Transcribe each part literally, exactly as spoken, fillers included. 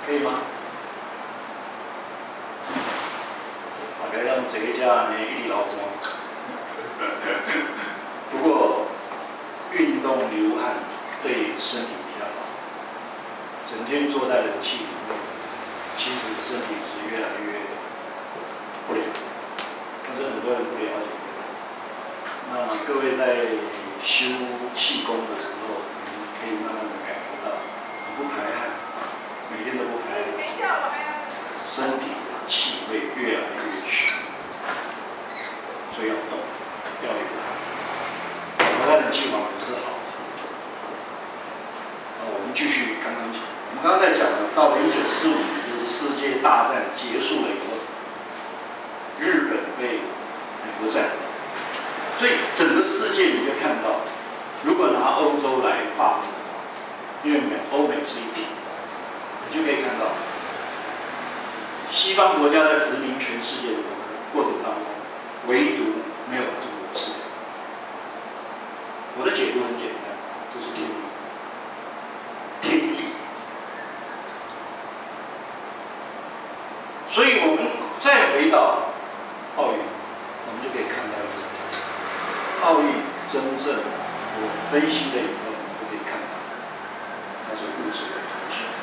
可以吗？大概让这一家呢一老公。不过运动流汗对身体比较好，整天坐在冷气里面，其实身体是越来越不良。但是很多人不了解。那各位在修气功的时候，你可以慢慢的感觉到，你不排汗，每天都不排汗，身体的气味越来越虚，所以要动，要流汗。流汗的气房不是好事。那我们继续刚刚讲，我们刚刚在讲的，到了一九四五年，就是世界大战结束了以后，日本被美国占领。所以整个世界你会看到，如果拿欧洲来划分的话，因为美欧美是一体，你就可以看到，西方国家在殖民全世界的过程当中，唯独没有中国治疗。我的解读很简单，这是天意，天意。所以我们再回到奥运，我们就可以看到一件事。奥运真正我分析了以后，你就可以看到，它是物质的图形。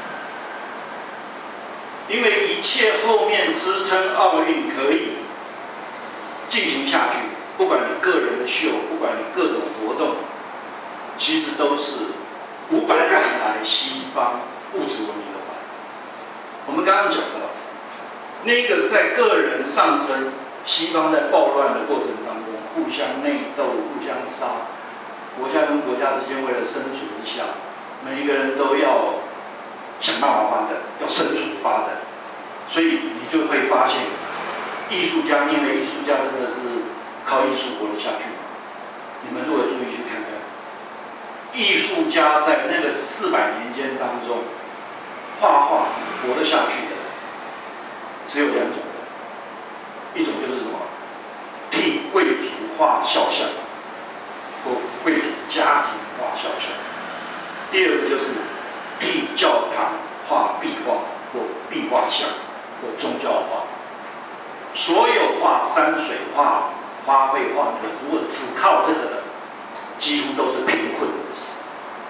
因为一切后面支撑奥运可以进行下去，不管你个人的秀，不管你各种活动，其实都是五百年来西方物质文明的发展。我们刚刚讲到，那个在个人上升，西方在暴乱的过程当中。互相内斗，互相杀，国家跟国家之间为了生存之下，每一个人都要想办法发展，要生存发展，所以你就会发现，艺术家，因为艺术家真的是靠艺术活得下去。你们如果注意去看看，艺术家在那个四百年间当中，画画活得下去的，只有两种人，一种就是什么？替贵族画肖像，或贵族家庭画肖像；第二个就是替教堂画壁画或壁画像或宗教画。所有画山水画、花卉画的，如果只靠这个的，几乎都是贫困的死。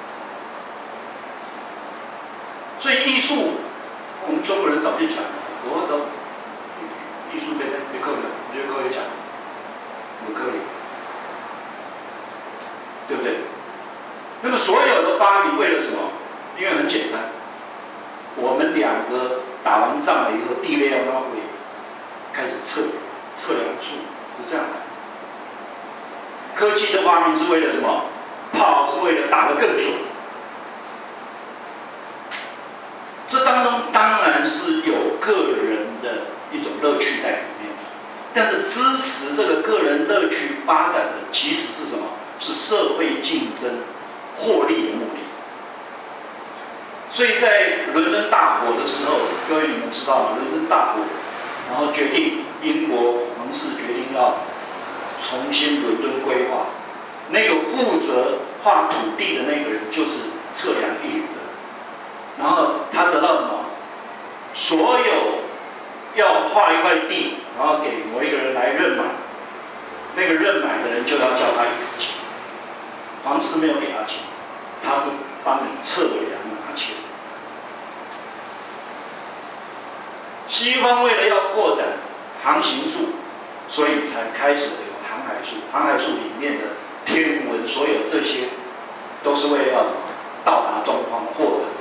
所以艺术，我们中国人早就讲了，我都艺术被被扣了，我觉得各位讲。不可以，对不对？那么所有的发明为了什么？因为很简单，我们两个打完仗了以后，地位要拉回，开始测测量数，是这样的。科技的发明是为了什么？炮是为了打得更准。这当中当然是有个人的一种乐趣在里面。但是支持这个个人乐趣发展的，其实是什么？是社会竞争、获利的目的。所以在伦敦大火的时候，各位你们知道吗？伦敦大火，然后决定英国皇室决定要重新伦敦规划，那个负责画土地的那个人就是测量地理的，然后他得到什么？所有要画一块地。然后给某一个人来认买，那个认买的人就要交他一笔钱。皇室没有给他钱，他是帮你测量拿钱。西方为了要扩展航行术，所以才开始有航海术。航海术里面的天文，所有这些，都是为了要什么？到达东方，获得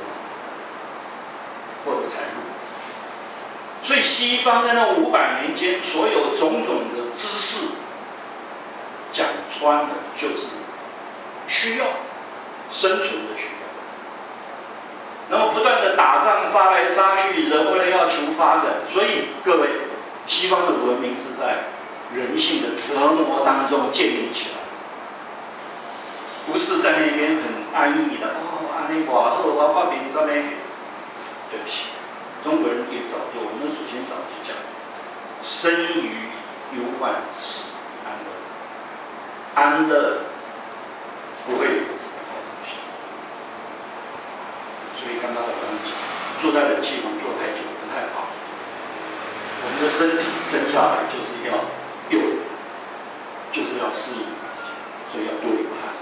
获得财路。所以西方在那五百年间，所有种种的知识，讲穿了就是需要生存的需要。那么不断的打仗，杀来杀去，人为了要求发展，所以各位，西方的文明是在人性的折磨当中建立起来，不是在那边很安逸的哦，安尼外好，我发明什么？对不起。中国人也早就，我们的祖先早就讲，生于忧患，死于安乐。安乐不会有好东西。所以刚刚我刚刚讲， 坐在冷气房坐太久不太好。我们的身体生下来就是要有，就是要适应环境，所以要多流汗。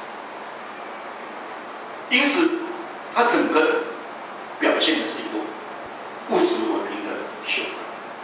因此，它整个表现的是一个物质文明的秀才。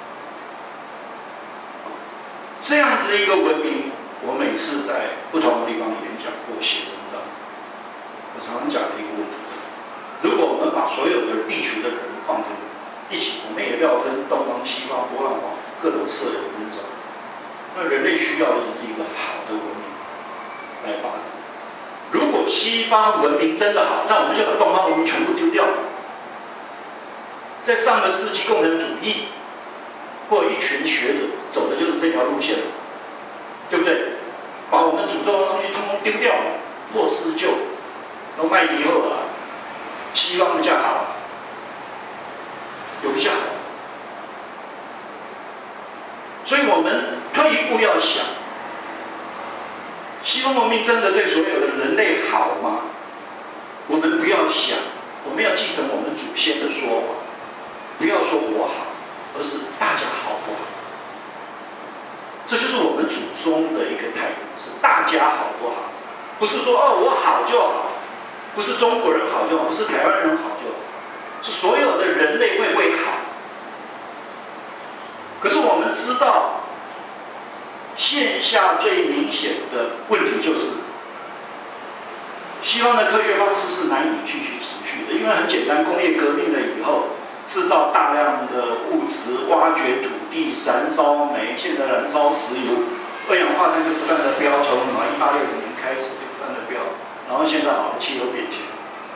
这样子的一个文明，我每次在不同的地方演讲或写文章，我常常讲的一个问题：如果我们把所有的地球的人放在一起，我们也不要分东方、西方、波浪网各种色有文章，那人类需要的是一个好的文明来发展。如果西方文明真的好，那我们就把东方文明全部丢掉。在上个世纪，共产主义或一群学者走的就是这条路线，对不对？把我们诅咒的东西通通丢掉了，破四旧，都卖以后啊，西方比较好，有比较好。所以我们退一步要想，西方文明真的对所有的人类好吗？我们不要想，我们要继承我们祖先的说法，不要说我好，而是大家好不好？这就是我们祖宗的一个态度，是大家好不好？不是说哦我好就好，不是中国人好就好，不是台湾人好就好，是所有的人类会会好。可是我们知道，线下最明显的问题就是，西方的科学方式是难以继续持续的，因为很简单，工业革命了以后，制造大量的物质，挖掘土地，燃烧煤，现在燃烧石油，二氧化碳就不断的飙，从什么一八六零年开始就不断的飙，然后现在好像气候变迁，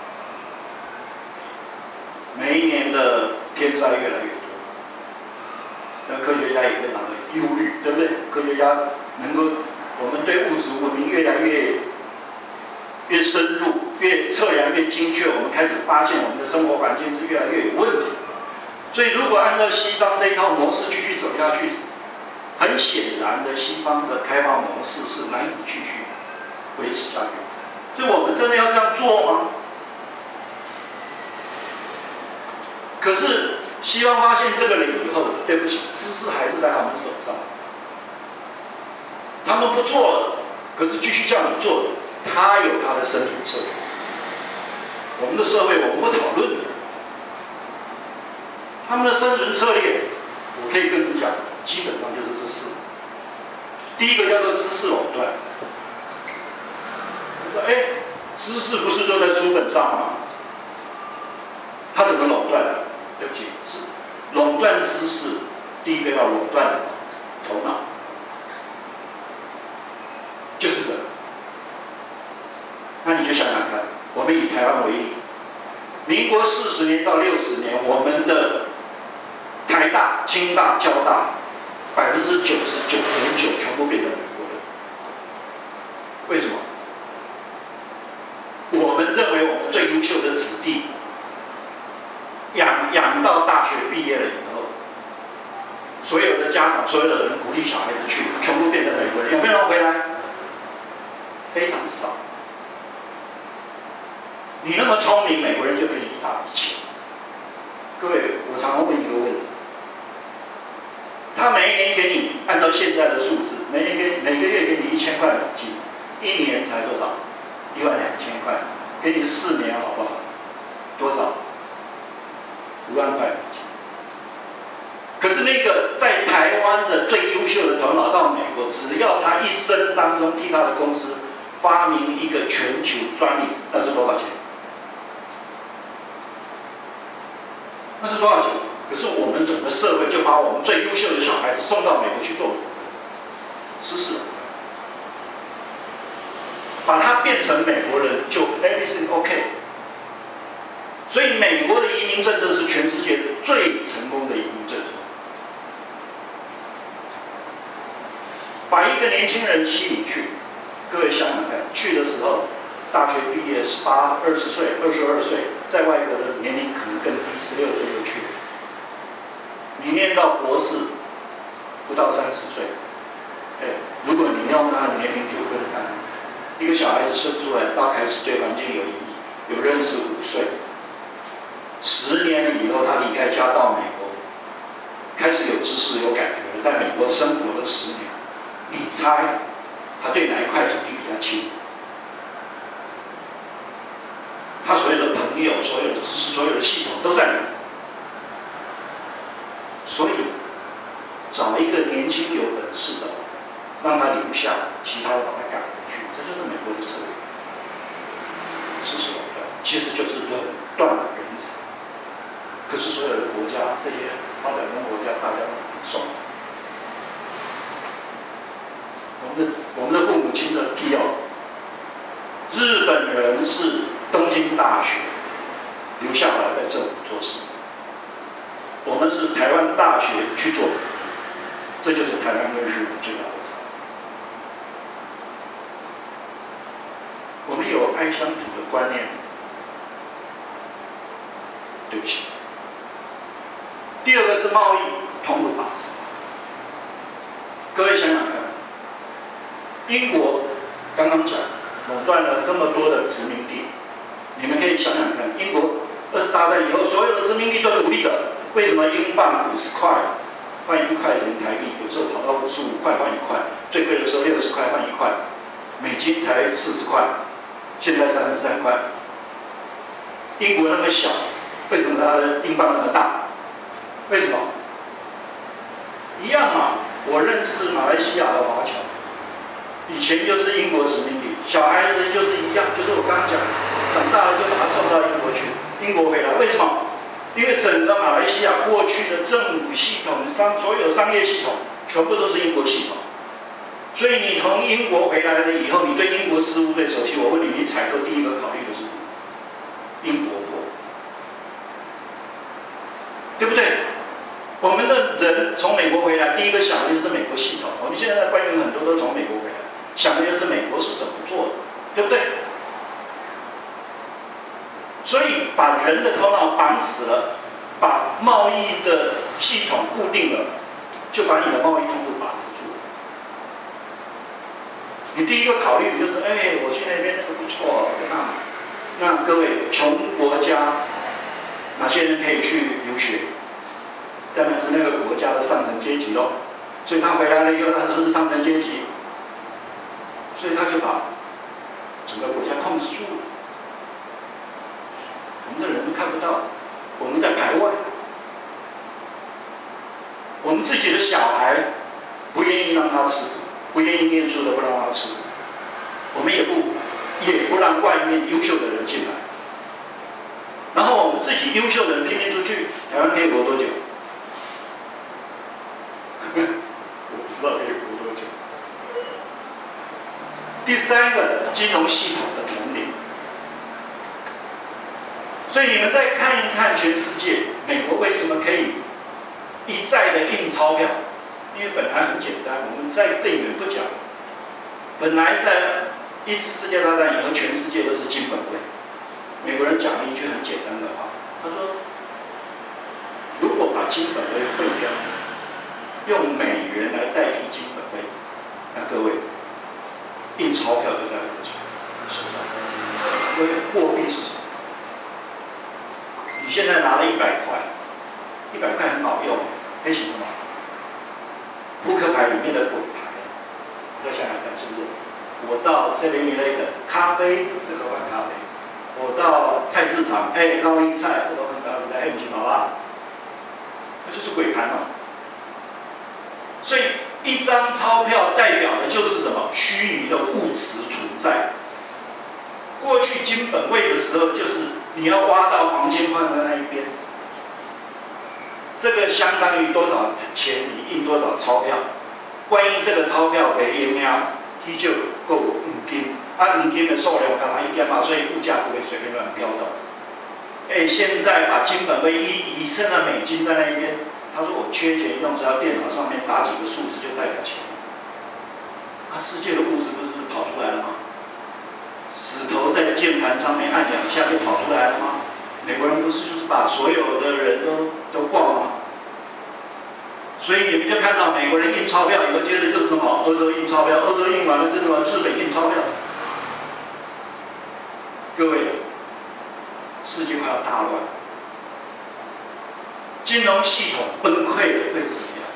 每一年的天灾越来越多。那科学家也非常的忧虑，对不对？科学家能够，我们对物质文明越来越越深入，越测量越精确，我们开始发现我们的生活环境是越来越有问题。所以，如果按照西方这一套模式继续走下去，很显然的，西方的开发模式是难以继续维持下去。所以我们真的要这样做吗？可是。西方发现这个了以后，对不起，知识还是在他们手上。他们不做了，可是继续叫你做的，他有他的生存策略。我们的社会我们不讨论的，他们的生存策略，我可以跟你讲，基本上就是这四。第一个叫做知识垄断。我说，哎，知识不是都在书本上吗？他怎么垄断的？对不起，是垄断知识，第一个要垄断头脑，就是这个。那你就想想看，我们以台湾为例，民国四十年到六十年，我们的台大、清大、交大，百分之九十九点九全部变成美国人。为什么？我们认为我们最优秀的子弟。养养到大学毕业了以后，所有的家长、所有的人鼓励小孩子去，全部变成美国人。有没有人回来？非常少。你那么聪明，美国人就给你一大笔钱。各位，我常常问一个问题：他每一年给你按照现在的数字，每年给每个月给你一千块美金，一年才多少？一万两千块，给你四年好不好？多少？五万块美金。可是那个在台湾的最优秀的头脑到美国，只要他一生当中替他的公司发明一个全球专利，那是多少钱？那是多少钱？可是我们整个社会就把我们最优秀的小孩子送到美国去做知识，把他变成美国人，就 everything OK。所以美国的移民政策是全世界最成功的移民政策。把一个年轻人吸引去，各位想想看，去的时候，大学毕业十八、二十岁、二十二岁，在外国的年龄可能更低，十六岁就去了。你念到博士，不到三十岁，哎，如果你用他的年龄纠纷看，一个小孩子生出来，到开始对环境有意义，有认识五岁。十年以后，他离开家到美国，开始有知识、有感觉，在美国生活了十年，你猜他对哪一块土地比较亲？他所有的朋友、所有的知识、所有的系统都在那里。所以，找一个年轻有本事的，让他留下，其他的把他赶回去，这就是美国的策略。知识垄断其实就是垄断人才。可是所有的国家，这些发展中国家，大家都很松。我们的我们的父母亲的批要，日本人是东京大学留下来在政府做事，我们是台湾大学去做，这就是台湾跟日本最大的差异。我们有爱乡土的观念，对不起。第二个是贸易通路把持，各位想想看，英国刚刚讲垄断了这么多的殖民地，你们可以想想看，英国二次大战以后，所有的殖民地都独立的，为什么英镑五十块换一块钱台币，有时候跑到五十五块换一块，最贵的时候六十块换一块，美金才四十块，现在三十三块。英国那么小，为什么它的英镑那么大？为什么？一样嘛。我认识马来西亚的华侨，以前就是英国殖民地，小孩子就是一样，就是我刚刚讲，长大了就把他送到英国去，英国回来，为什么？因为整个马来西亚过去的政府系统、商所有商业系统，全部都是英国系统。所以你从英国回来了以后，你对英国事务最熟悉。我问你，你采购第一个考虑的是英国货，对不对？我们的人从美国回来，第一个想的就是美国系统。我们现在的官员很多都从美国回来，想的就是美国是怎么做的，对不对？所以把人的头脑绑死了，把贸易的系统固定了，就把你的贸易通路把持住了。你第一个考虑就是，哎，我去那边那个不错，那那各位，穷国家哪些人可以去留学？当然是那个国家的上层阶级喽。所以他回来了以后，他是不是上层阶级？所以他就把整个国家控制住了。我们的人都看不到，我们在排外。我们自己的小孩不愿意让他吃，不愿意念书的不让他吃，我们也不也不让外面优秀的人进来。然后我们自己优秀的人拼命出去，台湾可以活多久？我不知道可以活多久。第三个，金融系统的统领。所以你们再看一看全世界，美国为什么可以一再的印钞票？因为本来很简单，我们再更远不讲。本来在一次世界大战以后，全世界都是金本位。美国人讲了一句很简单的话，他说：“如果把金本位废掉，用美元来代替金本位，那各位印钞票就在我们手上。因为货币是什么？你现在拿了一百块，一百块很好用，那是什么？扑克牌里面的鬼牌。你再想想看，是不是？我到 seven eleven 咖啡，这个碗咖啡。我到菜市场，哎，高丽菜，这个很高丽菜，哎，不行，好吧？那就是鬼牌嘛。所以一张钞票代表的就是什么？虚拟的物质存在。过去金本位的时候，就是你要挖到黄金放在那一边，这个相当于多少钱？你印多少钞票？万一这个钞票被用了，它就够五金。啊，黄金的数量刚好一点嘛，所以物价不会随便乱飙动。哎，现在把金本位一移，剩了美金在那一边，他说我缺钱用，只要电脑上面打几个数字就代表钱。啊，世界的物质不是跑出来了吗？指头在键盘上面按两下就跑出来了吗？美国人不是就是把所有的人都都挂了吗？所以你们就看到美国人印钞票以后，接着就是什么？欧洲印钞票，欧洲印完了，这什么？日本印钞票。各位，世界快要大乱。 金融系统崩溃了会是什么样？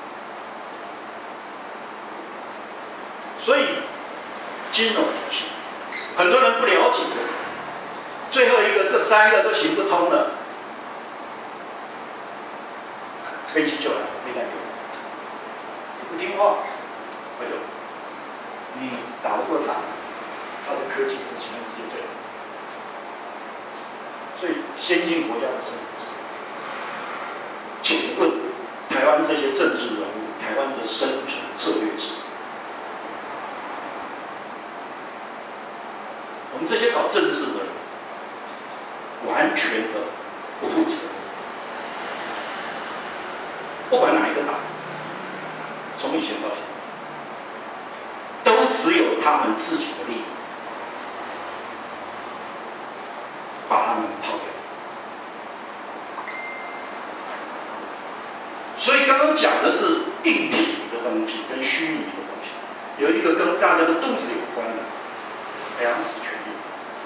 所以金融体系很多人不了解的，最后一个这三个都行不通了，飞机就来了，飞弹就来了，你不听话，哎呦，你打不过他，他的科技是全世界最好。所以先进国家的政府，请问台湾这些政治人物，台湾的生存策略是？我们这些搞政治的人，完全的不负责任。不管哪一个党，从以前到现在，都只有他们自己的利益，把他们抛掉。所以刚刚讲的是硬体的东西跟虚拟的东西，有一个跟大家的肚子有关的粮食权利。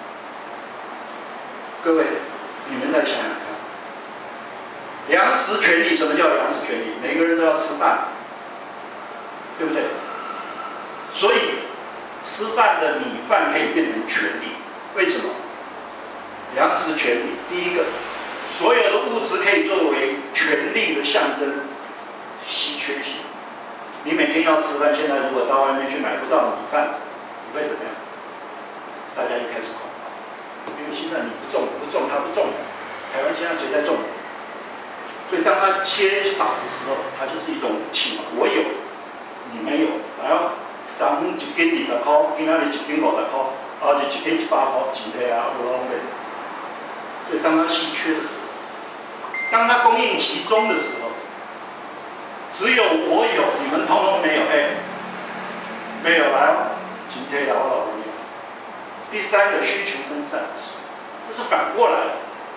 各位，你们再想想看，粮食权利，什么叫粮食权利？每个人都要吃饭，对不对？所以吃饭的米饭可以变成权利，为什么？粮食权利，第一个，所有的物质可以作为权利的象征，稀缺性。你每天要吃饭，现在如果到外面去买不到米饭，你会怎么样？大家就开始恐慌，因为现在你不种，我不种，他不种，台湾现在谁在种？所以当他缺少的时候，它就是一种武器嘛。我有，你没有。然后昨昏一斤二十块，今仔日一斤五十块，后日一斤一百块，钱体啊，无拢袂。所以当它稀缺的时候，当它供应集中的时候，只有我有，你们通通没有。哎，没有来哦，钱体啊，我老有。第三个需求分散，这是反过来的。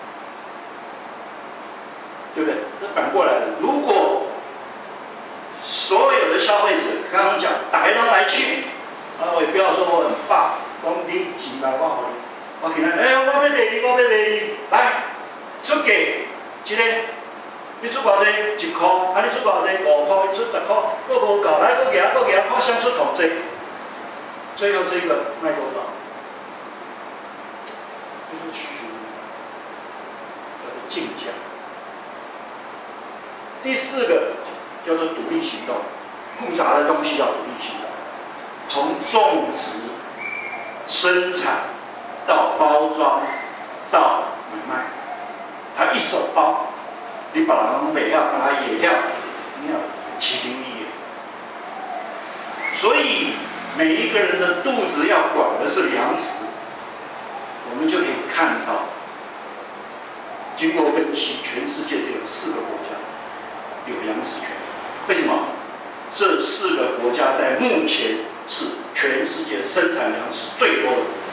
对不对？这反过来的。如果所有的消费者刚刚讲，大家都来去，啊，我也不要说我很棒，讲你钱来我给你，我今日哎，我要卖你，我要卖你，来出价，一个你出偌济？一块，啊你出偌济？五块，出十块，佫无够，来佫夹佫夹，互相出同济，最后这个卖多少？就是需求，叫做竞价。第四个叫做独立行动，复杂的东西要独立行动，从种植、生产到包装到买卖，他一手包，你把它弄北料，把它野料，你要齐心一业。所以每一个人的肚子要管的是粮食，我们就可以看到，经过分析，全世界只有四个国家有粮食权，为什么？这四个国家在目前是全世界生产粮食最多的国家。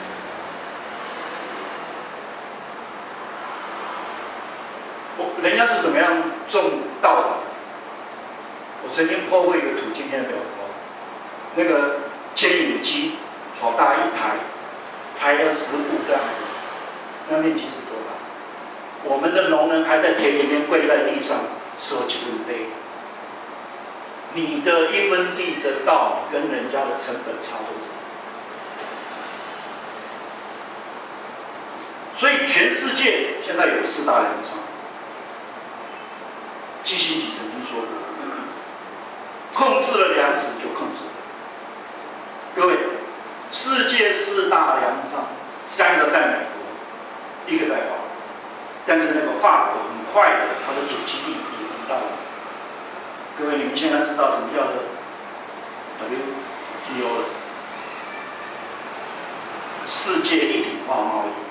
我人家是怎么样种稻子？我曾经po过一个图，今天没有po。那个牵引机好大一台，排了十步这样子，那面积是多大？我们的农人还在田里面跪在地上。收几分地，你的一分地的稻米跟人家的成本差多少？所以全世界现在有四大粮商，基辛格曾经说过，控制了粮食就控制了。各位，世界四大粮商，三个在美国，一个在法国，但是那个法国很快的，它的主基地。到各位，你们现在知道什么叫做 W T O 了？世界一体化贸易。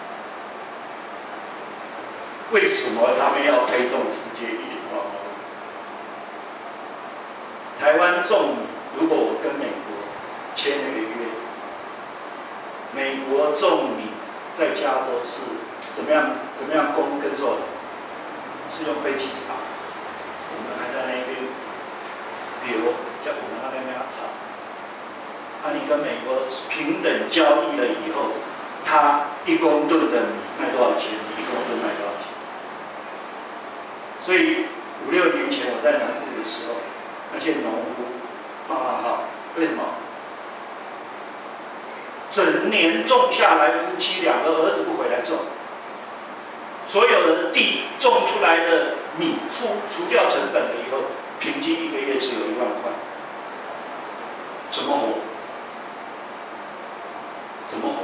为什么他们要推动世界一体化贸易？台湾种米，如果我跟美国签那个约，美国种米在加州是怎么样怎么样供耕作的？是用飞机撒。我们还在那边，比如叫我们那边要炒，啊，你跟美国平等交易了以后，他一公吨的米卖多少钱？你一公吨卖多少钱？ 所以五六年前我在南部的时候，那些农夫，啊哈，为什么？整年种下来，夫妻两个儿子不回来种，所有的地种出来的米除除掉成本了以后，平均一个月只有一万块，怎么活？怎么活？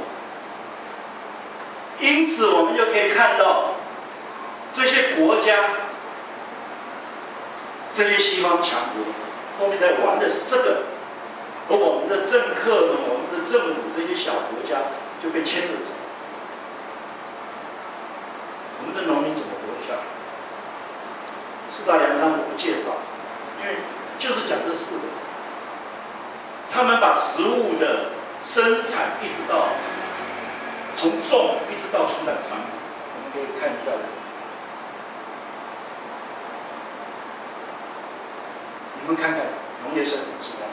因此，我们就可以看到这些国家，这些西方强国，后面在玩的是这个。而我们的政客、我们的政府这些小国家就被牵着走，我们的农民怎么活得下去？四大粮仓我不介绍，因为就是讲这四个，他们把食物的生产一直到从种一直到出产产品，我们可以看一下。你们看看农业生产质量。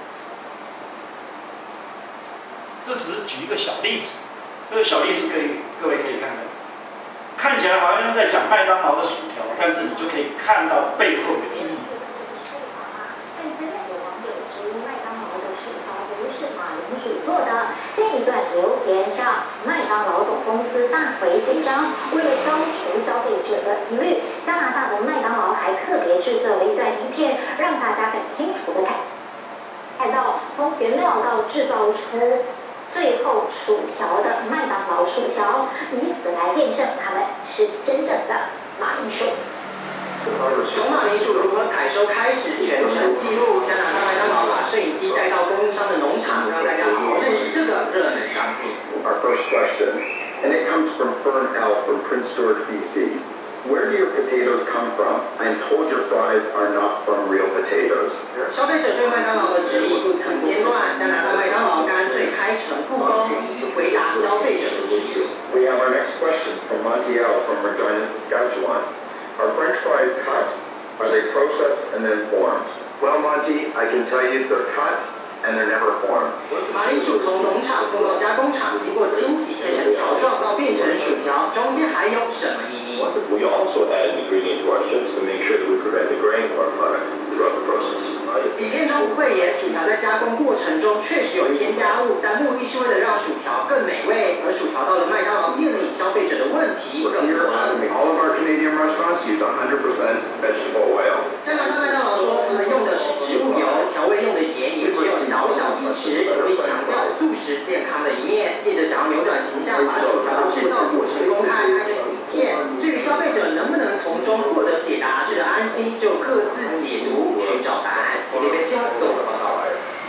这只是举一个小例子，这个小例子可以各位可以看看，看起来好像在讲麦当劳的薯条，但是你就可以看到背后的意义。 但真的有网友质疑麦当劳的薯条不是马铃薯做的，这一段留言让麦当劳总公司大为紧张。为了消除消费者的疑虑，加拿大的麦当劳还特别制作了一段影片，让大家很清楚的看看到从原料到制造出最后薯条的麦当劳薯条，以此来验证它们是真正的马铃薯。 从马铃薯如何采收开始，全程记录。加拿大麦当劳把摄影机带到供应商的农场，让大家好好认识这个热门商品。 Our first question, and it comes from Fern L. from Prince George, B C. Where do your potatoes come from? I'm told your fries are not from real potatoes. 消费者对麦当劳的质疑不曾间断，加拿大麦当劳干脆开诚布公，一一回答消费者的质疑。 We have our next question from Monty L. from Regina, Saskatchewan. Are French fries cut? Are they processed and then formed? Well, Monty, I can tell you they're cut and they're never formed. 马铃薯从农场送到加工厂，经过清洗、切成条状到变成薯条，中间还有什么秘密？ We also add an ingredient to our chips to make sure that we prevent the graying of our product throughout the process. 影片中不讳言，薯条在加工过程中确实有添加物，但目的是为了让薯条更美味。而薯条到了麦当劳店里，消费者的问题更多了。 All of our Canadian restaurants use one hundred percent vegetable oil. 加拿大麦当劳说，他们用的是植物油，调味用的盐也只有小小一匙，有意强调素食健康的一面。业者想要扭转形象，把薯条的制造过程公开，拍成影片。至于消费者能不能从中获得解答，值得安心，就各自解读，寻找答案。这边新闻做的报道。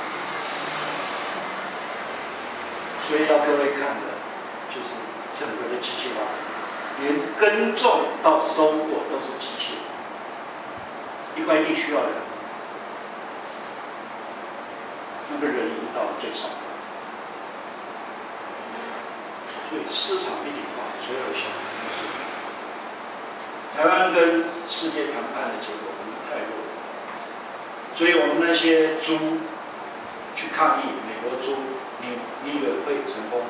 所以要各位看的，就是整个的机械化，连耕种到收获都是机械。一块地需要人，那个人已经到了最少。所以市场一体化，所有的小公司。台湾跟世界谈判的结果，我们太弱了。所以我们那些猪去抗议，美国猪，你你以为会成功？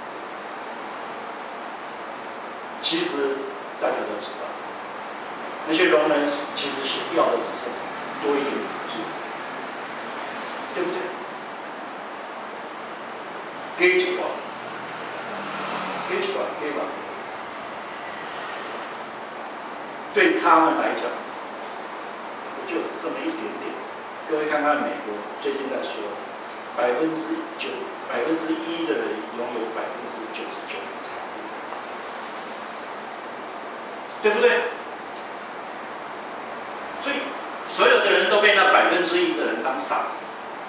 其实大家都知道，那些农人其实是要的只是多一点补助，对不对？给几块，给几块，给吧。对他们来讲，不就是这么一点点？各位看看美国最近在说，百分之九、百分之一的人拥有百分之九十九的财富，对不对？所以所有的人都被那百分之一的人当傻子。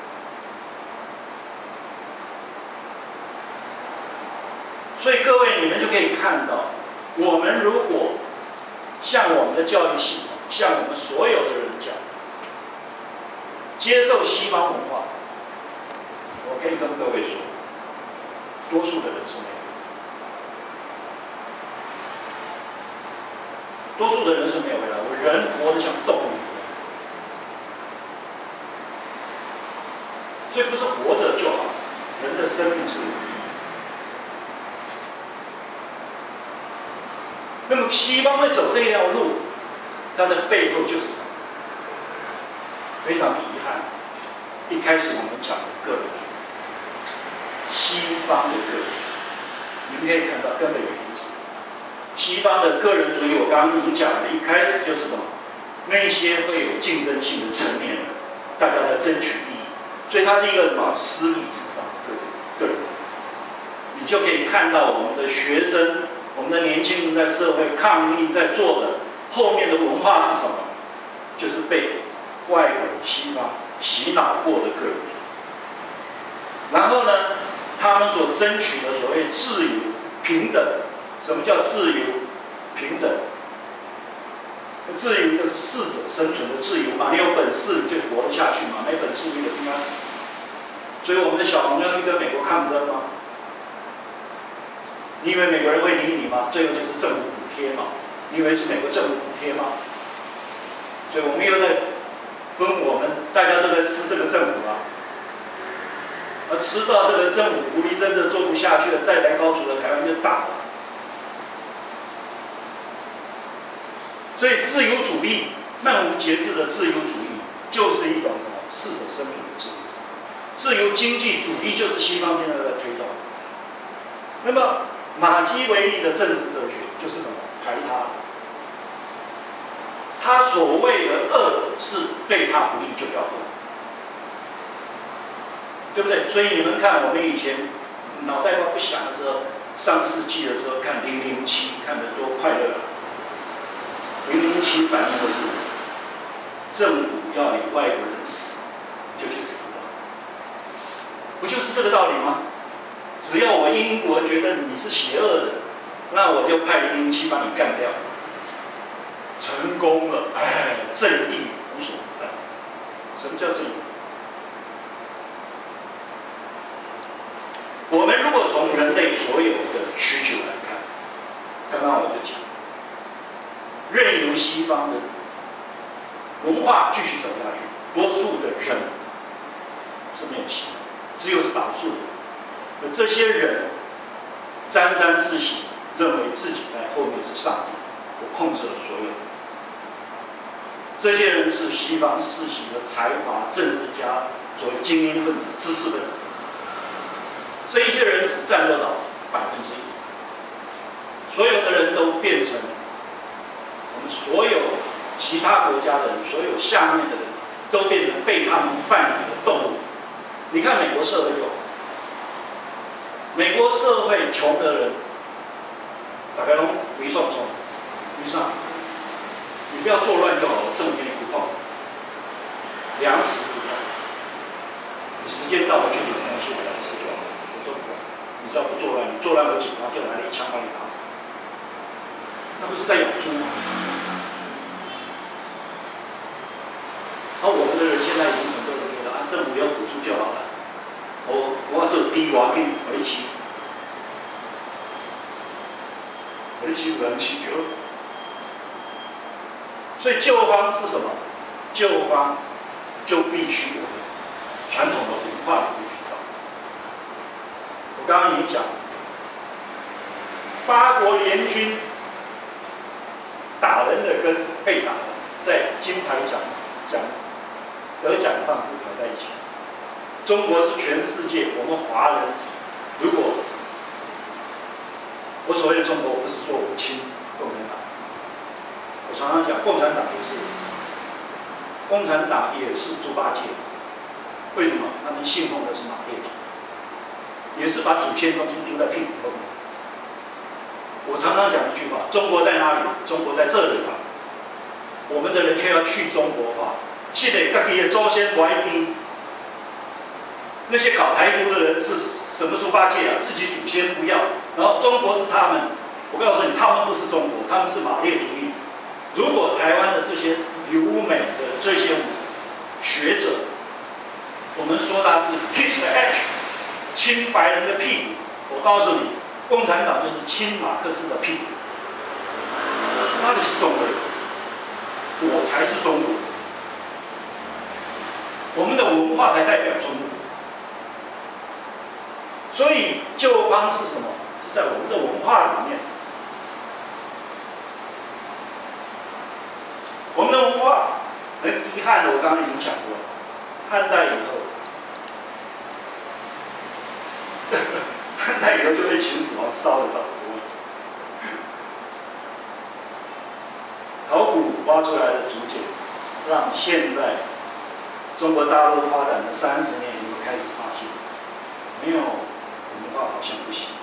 所以各位，你们就可以看到，我们如果向我们的教育系统，向我们所有的人讲，接受西方文化，我可以跟各位说，多数的人是没有，多数的人是没有未来。我人活得像动物一样，所以不是活着就好，人的生命是有意义。那么西方会走这条路， 它的背后就是什么？非常遗憾，一开始我们讲的个人主义，西方的个人主义，你们可以看到根本原因是西方的个人主义。我刚刚已经讲了，一开始就是什么？那些会有竞争性的层面的，大家在争取利益，所以它是一个什么私利至上的个人。你就可以看到我们的学生、我们的年轻人在社会抗议在做的后面的文化是什么？就是被外国西方洗脑过的个人。然后呢，他们所争取的所谓自由、平等，什么叫自由、平等？自由就是适者生存的自由嘛，你有本事你就活得下去嘛，没本事你就平安。所以我们的小红要去跟美国抗争吗？你以为美国人会理你吗？最后就是政府补贴嘛。你以为是美国政府补贴吗？所以我们又在分我们，大家都在吃这个政府啊。而吃到这个政府福利真的做不下去了，再来高处的台湾就打了。所以自由主义，漫无节制的自由主义，就是一种适者生存的自由。自由经济主义就是西方现在在推动。那么马基维利的政治哲学就是什么？排他。他所谓的恶是对他不利就不要恶，对不对？所以你们看，我们以前脑袋瓜不响的时候，上世纪的时候看《零零七》，看得多快乐啊！零零七反映的是政府要你外国人死，你就去死了，不就是这个道理吗？只要我英国觉得你是邪恶的，那我就派零零七把你干掉。成功了，哎，正义无所不在。什么叫正义？我们如果从人类所有的需求来看，刚刚我就讲，任由西方的文化继续走下去，多数的人是没有希望，只有少数的人。而这些人沾沾自喜，认为自己在后面是上帝，我控制了所有。这些人是西方世袭的财阀、政治家、所谓精英分子、知识分子。这一些人只占得到百分之一，所有的人都变成我们所有其他国家的人，所有下面的人都变成被他们贩养的动物。你看美国社会就好，美国社会穷的人，大概都没上不上，没上。你不要作乱就好了，政府给你不碰，粮食不碰，你时间到了就领东西回来吃就好了，我都不管。你只要不作乱，你作乱我警察就来了一枪把你打死，那不是在养猪吗？而、啊、我们的人现在已经很多人觉得啊，政府要补助就好了，我我要做低我要给你回去，回去不能去就。所以救方是什么？救方就必须我们传统的文化里面去找。我刚刚已经讲，八国联军打人的跟被打的，在金牌奖奖得奖上是排在一起。中国是全世界，我们华人，如果我所谓的中国，我不是说我亲共产党。我常常讲，共产党也是，共产党也是猪八戒。为什么？他们信奉的是马列主义，也是把祖先东西丢在屁股后面。我常常讲一句话：中国在哪里？中国在这里吧。我们的人却要去中国化，现在自己的祖先歪低。那些搞台独的人是什么猪八戒啊？自己祖先不要，然后中国是他们。我告诉你，他们不是中国，他们是马列主义。如果台湾的这些留美的这些学者，我们说他是 kiss the ass， 亲白人的屁股，我告诉你，共产党就是亲马克思的屁股。哪里是中国人？我才是中国人，我们的文化才代表中国。所以救方是什么？是在我们的文化里面。 很遗憾的，我刚刚已经讲过，汉代以后，汉代以后就被秦始皇烧了差不多。考古挖出来的竹简，让现在中国大陆发展了三十年以后开始发现，没有文化好像不行。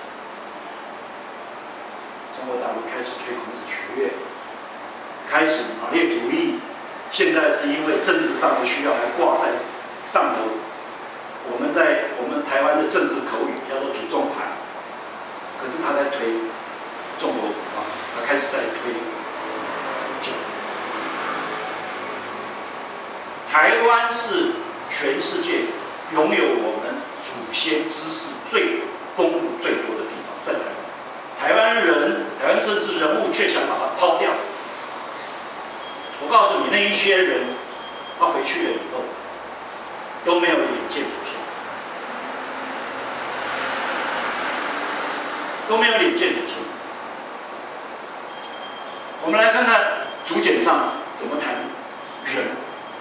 中国大陆开始推孔子学院，开始马列主义，现在是因为政治上的需要还挂在上头。我们在我们台湾的政治口语叫做祖宗盘，可是他在推中国文化，他开始在推。台湾是全世界拥有我们祖先知识最丰富、最多的地方，在台湾。台湾人、台湾政治人物却想把它抛掉。我告诉你，那一些人，他回去了以后，都没有眼见祖先，都没有眼见祖先。我们来看看竹简上怎么谈人。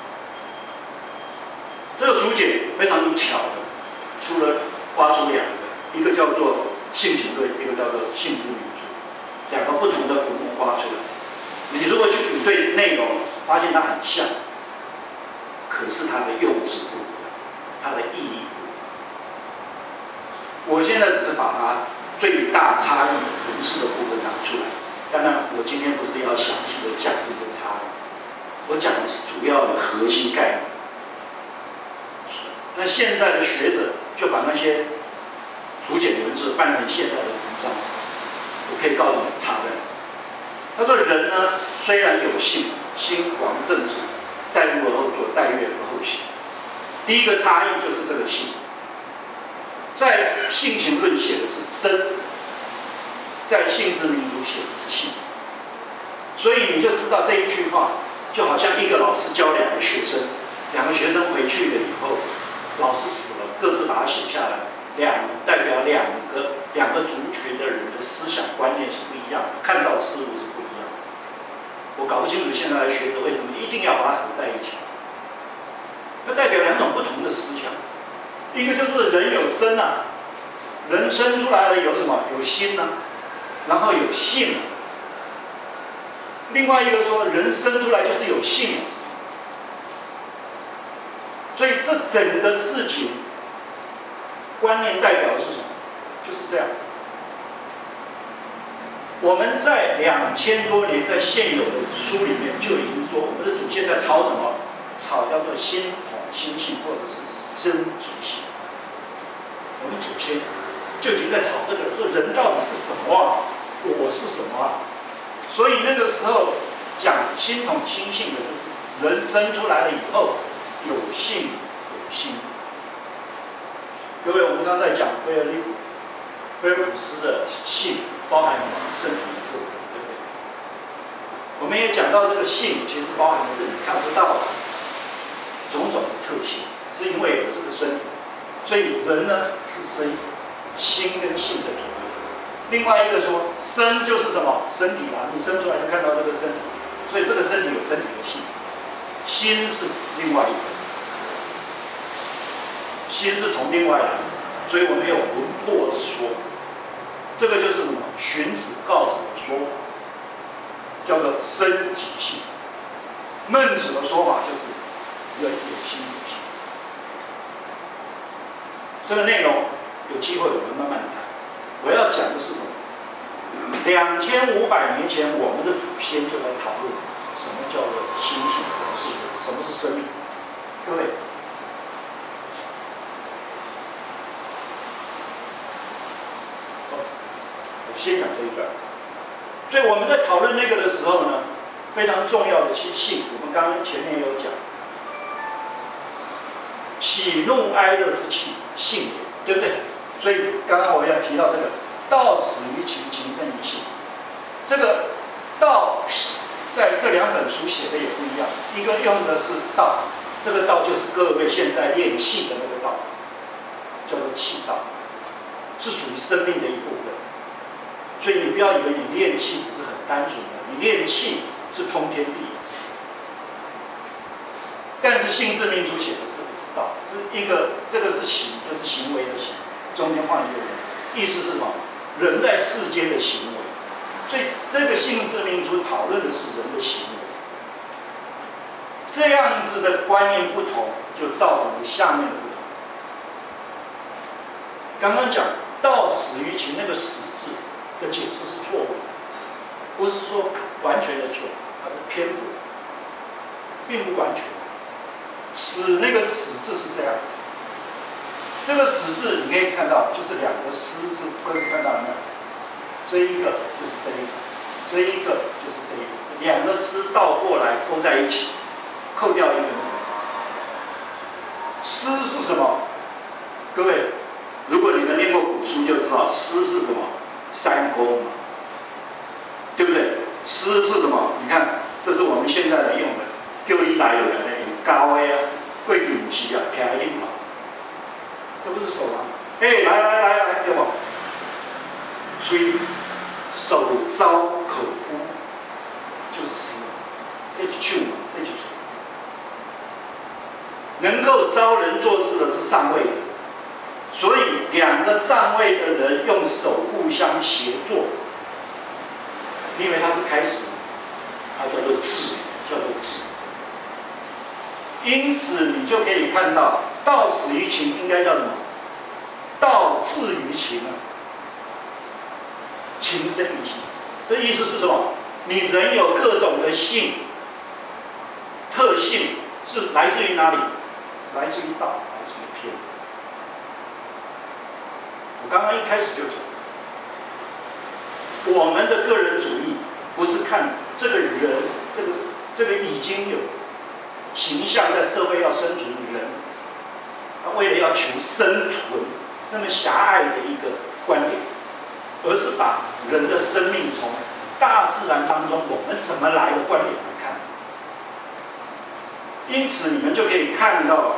这个竹简非常有巧的，除了挖出两个，一个叫做性情论，一个叫做性之民族，两个不同的古墓挖出来。你如果去比对内容，发现它很像，可是它的用字不一样，它的意义不一样。我现在只是把它最大差异文字的部分拿出来，当然我今天不是要详细的讲这个差异，我讲的是主要的核心概念。那现在的学者就把那些竹简文字翻成现在的文章，我可以告诉你差在哪。他说人呢，虽然有性，心王政治，待入而后作，待悦而后行。第一个差异就是这个性，在性情论写的是生，在性之民族写的是性。所以你就知道这一句话，就好像一个老师教两个学生，两个学生回去了以后。老师死了，各自把它写下来，两代表两个两个族群的人的思想观念是不一样的，看到的事物是不一样的。我搞不清楚现在的学者为什么一定要把它合在一起。它代表两种不同的思想，一个叫做人有生啊，人生出来了有什么？有心啊，然后有性啊。另外一个说人生出来就是有性啊。所以这整个事情观念代表的是什么？就是这样。我们在两千多年在现有的书里面就已经说，我们的祖先在吵什么？吵叫做心统心性，或者是生体性。我们祖先就已经在吵这个，说人到底是什么啊？我是什么啊？所以那个时候讲心统心性的，就是人生出来了以后。有性有心，各位，我们刚才讲菲尔利普、菲尔普斯的性包含身体的特征，对不对？我们也讲到这个性，其实包含的是你看不到的种种的特性，是因为有这个身体，所以人呢是生心跟性的组合。另外一个说生就是什么？身体嘛，你生出来就看到这个身体，所以这个身体有身体的性。心是另外一个，心是从另外来的，所以我们有魂魄之说，这个就是什么？荀子、告子的说法，叫做生己性。孟子的说法就是人有心有性。这个内容有机会我们慢慢谈。我要讲的是什么？两千五百年前，我们的祖先就在讨论。什么叫做心性？什么是什么是生命？各位，我先讲这一段。所以我们在讨论那个的时候呢，非常重要的其性，我们刚刚前面也有讲，喜怒哀乐之气，性也，对不对？所以刚刚我要提到这个，道始于情，情生于性。这个道。在这两本书写的也不一样，一个用的是道，这个道就是各位现在练气的那个道，叫做气道，是属于生命的一部分。所以你不要以为你练气只是很单纯的，你练气是通天地。 但是性质命书写的是不是道，是一个这个是行，就是行为的行，中间换一个人，意思是什么？人在世间的行为，所以这个性质命书讨论的是人的行为。这样子的观念不同，就造成了下面的不同。刚刚讲道始于情那个始字的解释是错误的，不是说完全的错，它是偏颇，并不完全。始那个始字是这样，这个始字你可以看到，就是两个师字，各位看到了没有？这一个就是这一个，这一个就是这一个，两个师倒过来勾在一起，扣掉一个。师是什么？各位，如果你们念过古书就知道，师是什么？三公嘛，对不对？师是什么？你看，这是我们现在的用的，叫你来有人的有高的啊，过去不是啊，徛一嘛，这不是手吗？哎，来来来来，对不？所以手招可夫就是师，这是手嘛，这是手。能够招人做事的是上位的，所以两个上位的人用手互相协作，你以为他是开始吗？它叫做智，叫做智。因此，你就可以看到，道始于情应该叫什么？道至于情啊，情生于情。这意思是什么？你人有各种的性特性，是来自于哪里？来自于道，来自于天。我刚刚一开始就讲，我们的个人主义不是看这个人，这个这个已经有形象在社会要生存的人，他为了要求生存，那么狭隘的一个观点，而是把人的生命从大自然当中我们怎么来的观点来看。因此，你们就可以看到，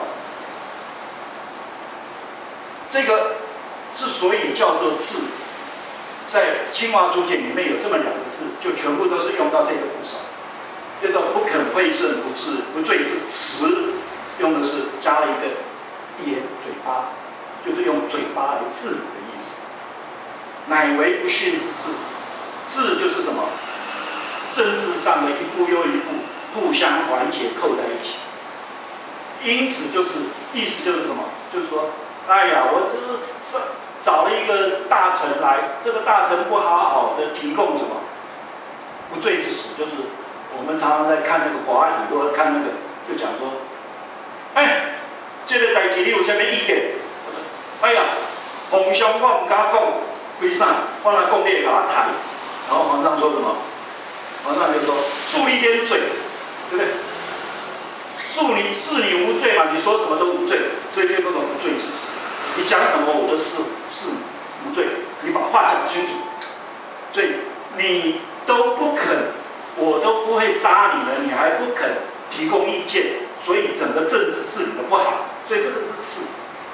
这个之所以叫做智，在青蛙竹简里面有这么两个字，就全部都是用到这个部首，叫做不肯废圣不治不罪之慈，用的是加了一个言嘴巴，就是用嘴巴来治理的意思。乃为不逊之治，治就是什么？政治上的一步又一步。互相缓解扣在一起，因此就是意思就是什么？就是说，哎呀，我这个找了一个大臣来，这个大臣不好好的提供什么不罪之词，就是我们常常在看那个寡语或者看那个，就讲说，哎，这个代志你有什么意见？哎呀，皇上我唔敢讲，为啥？我来讲你会把他抬。然后皇上说什么？皇上就说恕你点罪。对不对？恕你是你无罪嘛？你说什么都无罪，所以就各种无罪之词。你讲什么我都是是无罪，你把话讲清楚。所以你都不肯，我都不会杀你了，你还不肯提供意见，所以整个政治治理的不好。所以这个是事。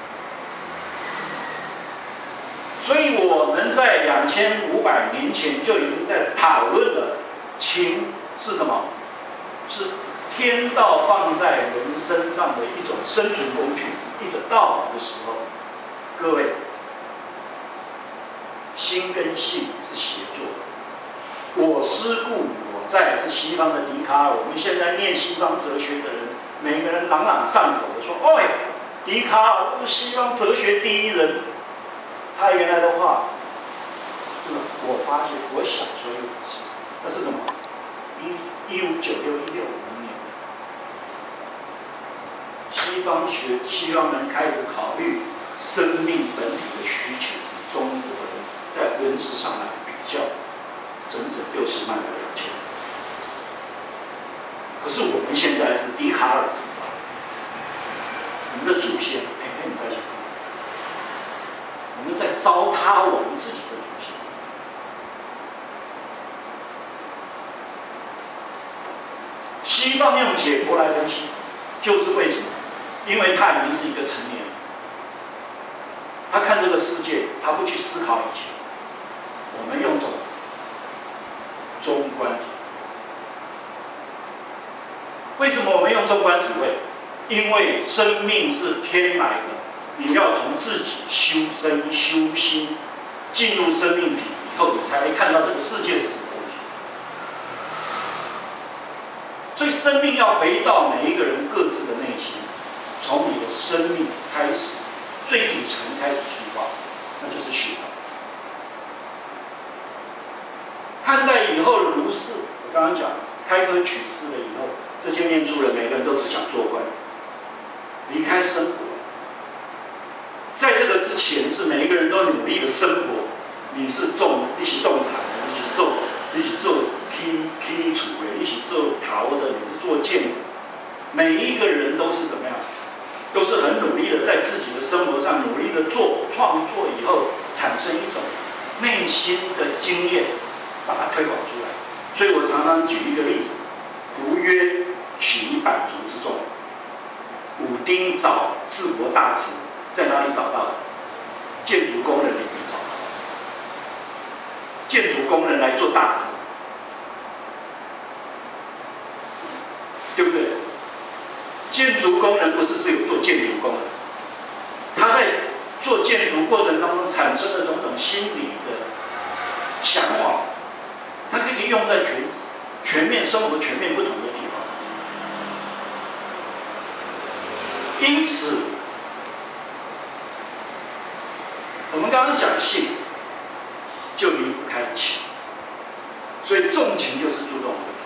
所以我们在两千五百年前就已经在讨论了情是什么？是天道放在人身上的一种生存工具，一种道理的时候，各位，心跟性是协作的。我思故我在是西方的笛卡尔，我们现在念西方哲学的人，每个人朗朗上口的说：“哦，笛卡尔是西方哲学第一人。”他原来的话，是我发现，我想说有是，那是什么？一一五九六一六五零年，西方学西方人开始考虑生命本体的需求，中国人在文字上来比较，整整六十万个人前。可是我们现在是笛卡尔之法，我们的祖先，哎，跟你在一起，我们在糟蹋我们自己的祖先。西方用解剖来分析，就是为什么？因为他已经是一个成年人，他看这个世界，他不去思考以前。我们用种中观体，为什么我们用中观体位？ 因为生命是天来的，你要从自己修身修心，进入生命体以后，你才会看到这个世界是什么东西。所以生命要回到每一个人各自的内心，从你的生命开始，最底层开始出发，那就是修道。汉代以后的儒士，我刚刚讲开科取士了以后，这些念书人每个人都只想做官，离开生活。在这个之前，是每一个人都努力的生活。你是种，你是种菜的，你是做，你是做批批土的，你是做陶的，你是做建的。每一个人都是怎么样？都是很努力的，在自己的生活上努力的做创作以后，产生一种内心的经验，把它推广出来。所以我常常举一个例子：胡约取百足之中，武丁找治国大臣，在哪里找到的？建筑工人里面找到。建筑工人来做大臣，对不对？建筑工人不是只有做建筑工人，他在做建筑过程当中产生的种种心理的想法，他可以用在全全面生活全面不同的地方。因此，我们刚刚讲性，就离不开情，所以重情就是注重这个。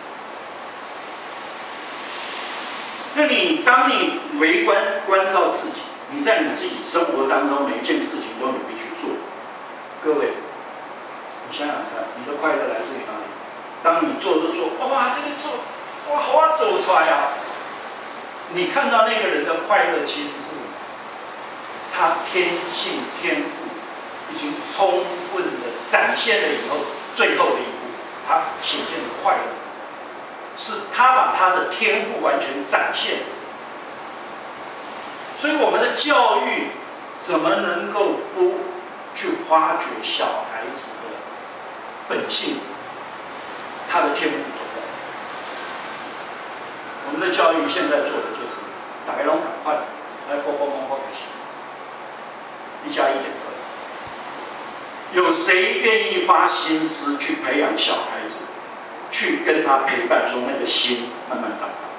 那你当你围观关照自己，你在你自己生活当中每一件事情都努力去做。各位，你想想看，你的快乐来自于哪里？当你做都做，哇，这个做，哇，好啊，走出来啊！你看到那个人的快乐，其实是什么？他天性天赋已经充分的展现了以后，最后的一步，他显现的快乐。是他把他的天赋完全展现，所以我们的教育怎么能够不去发掘小孩子的本性，他的天赋所在？我们的教育现在做的就是大家拢赶快来播播播播开始，一加一等于二。有谁愿意花心思去培养小孩子？去跟他陪伴，说那个心慢慢长大。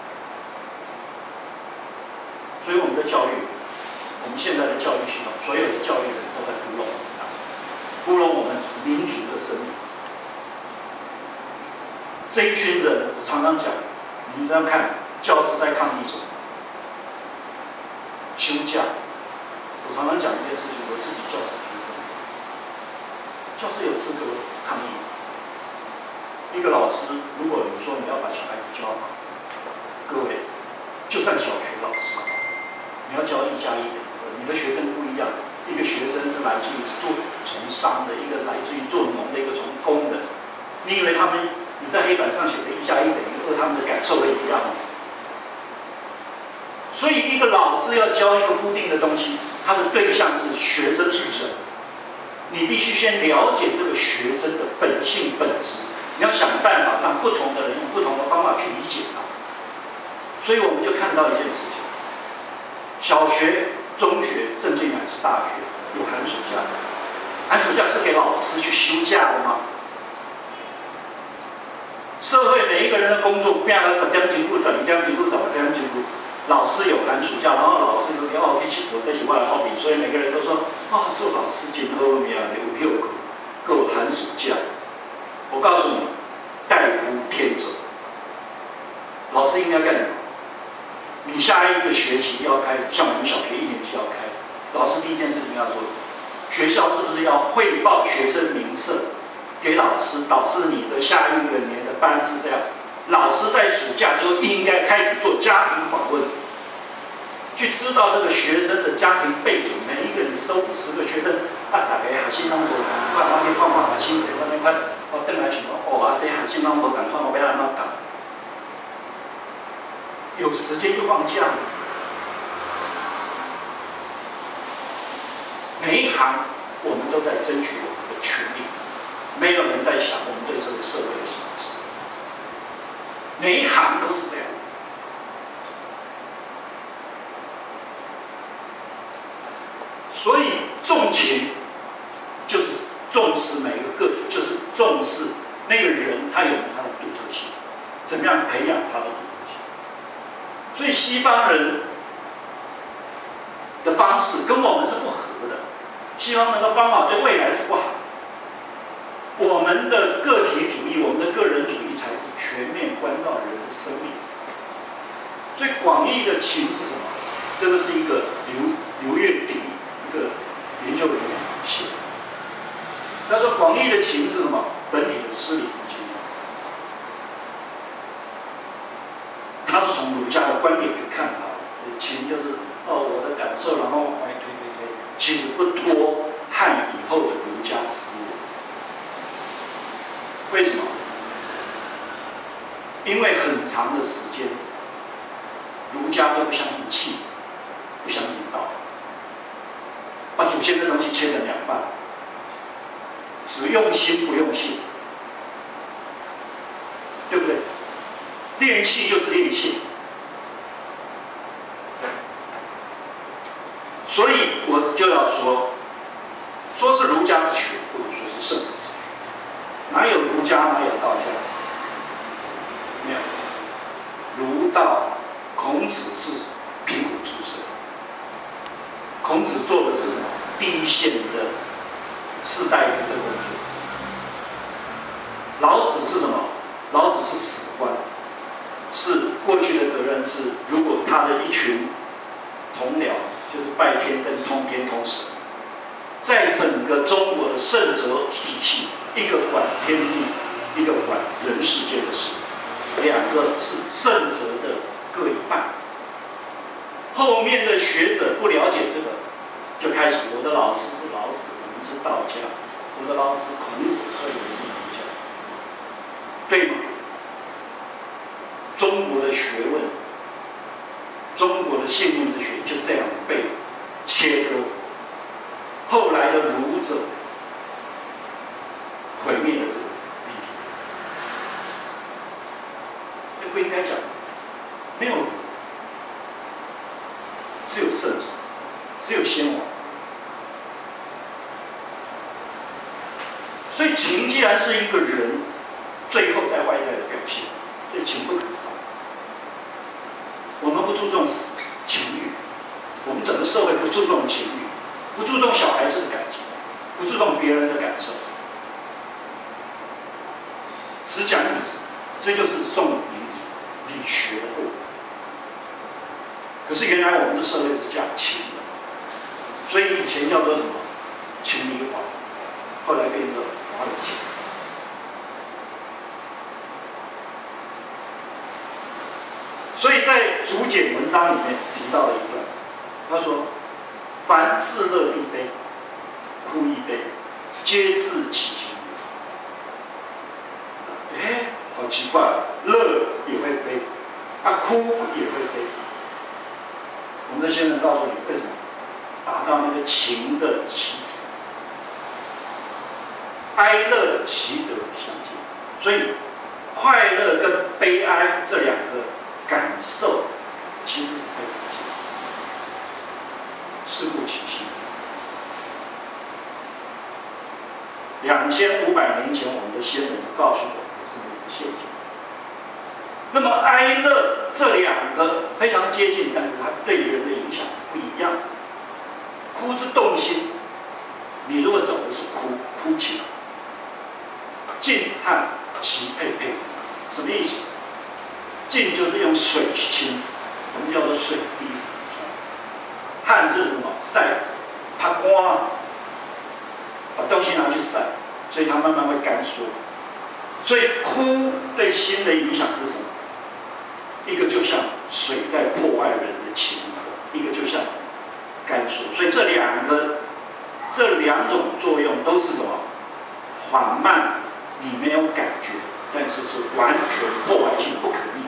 所以我们的教育，我们现在的教育系统，所有的教育人都在糊弄我们，糊弄我们民族的生命。这一群人，我常常讲，你们要看教师在抗议什么？休假。我常常讲一件事情，我自己教师出身，教师有资格抗议。一个老师，如果你说你要把小孩子教好，各位，就算小学老师，你要教一加一等于二，你的学生不一样，一个学生是来自于做从商的，一个来自于做农的，一个从工的。你以为他们你在黑板上写的一加一等于二，他们的感受会一样吗？所以一个老师要教一个固定的东西，他的对象是学生自身，你必须先了解这个学生的本性本质。你要想办法让不同的人用不同的方法去理解它，所以我们就看到一件事情：小学、中学，甚至于乃至大学，有寒暑假。寒暑假是给老师去休假的吗？社会每一个人的工作，变了十点钟到十二点钟到十六点钟，老师有寒暑假，然后老师有要去佚佗，这是我的好比，所以每个人都说啊，做老师真好命，有休课，还有寒暑假。我告诉你，代夫天责。老师应该干什么？你下一个学期要开始，像我们小学一年级要开，老师第一件事情要做，学校是不是要汇报学生名册给老师，导致你的下一个年的班是这样？老师在暑假就应该开始做家庭访问，去知道这个学生的家庭背景。每一个人收五十个学生，啊，大家学生拢无同，我我去看看学生，我那块。我回来想讲，哦，啊，这学生拢无共款，我要安怎教？有时间就放假。每一行我们都在争取我们的权利，没有人在想我们对这个社会的损失。每一行都是这样。 情就是重视每一个个体，就是重视那个人他有没有他的独特性，怎么样培养他的独特性。所以西方人的方式跟我们是不合的，西方人的方法对未来是不好的。我们的个体主义，我们的个人主义才是全面关照人的生命。所以广义的情是什么？这个是一个刘刘月鼎一个研究人员写的。他说广义的情是什么？本体的失灵情。他是从儒家的观点去看它的情，就是哦我的感受，然后哎推推推，其实不脱汉以后的儒家思维。为什么？因为很长的时间，儒家都不相信气，不相信道，把祖先的东西切成两半，只用心不用性，对不对？练气就是练性，所以我就要说，说是儒家之学，不如说是圣人。哪有儒家，哪有道家？没有。儒道，孔子是贫苦出身。孔子做的是什么？第一线的士大夫的工作。老子是什么？老子是史官，是过去的责任是，如果他的一群同僚，就是拜天跟通天通神，在整个中国的圣哲体系。一个管天地，一个管人世间的事，两个是圣哲的各一半。后面的学者不了解这个，就开始我的老师是老子，我们是道家；我的老师是孔子，所以我们是儒家，对吗？中国的学问，中国的性命之学就这样被切割。后来的儒者。毁灭了这个命题，那不应该讲，没有，只有圣者，只有先王。所以情既然是一个人最后在外在的表现，所以情不可少。我们不注重情欲，我们整个社会不注重情欲，不注重小孩子的感情，不注重别人的感受。只讲理，这就是宋理理学的过。可是原来我们的社会是讲情的，所以以前叫做什么情理法，后来变成法理情。所以在竹简文章里面提到了一段，他说：“凡事乐必悲，哭亦悲，皆自其情。”哎，好奇怪，乐也会悲，啊，哭也会悲。我们的先生告诉你为什么？达到那个情的极致，哀乐其德相近，所以快乐跟悲哀这两个感受其实是可以理解，事故其心。两千五百年前，我们的先人就告诉我们这么一个现象。那么哀乐这两个非常接近，但是它对人的影响是不一样的。哭之动心，你如果走的是哭哭情，静和其配配，什么意思？静就是用水去侵蚀，我们叫做水滴石穿。旱是什么？晒，它光，把东西拿去晒，所以它慢慢会干缩。所以哭对心的影响是什么？一个就像水在破坏人的情和，一个就像干缩。所以这两个，这两种作用都是什么？缓慢，你没有感觉，但是是完全破坏性不可逆。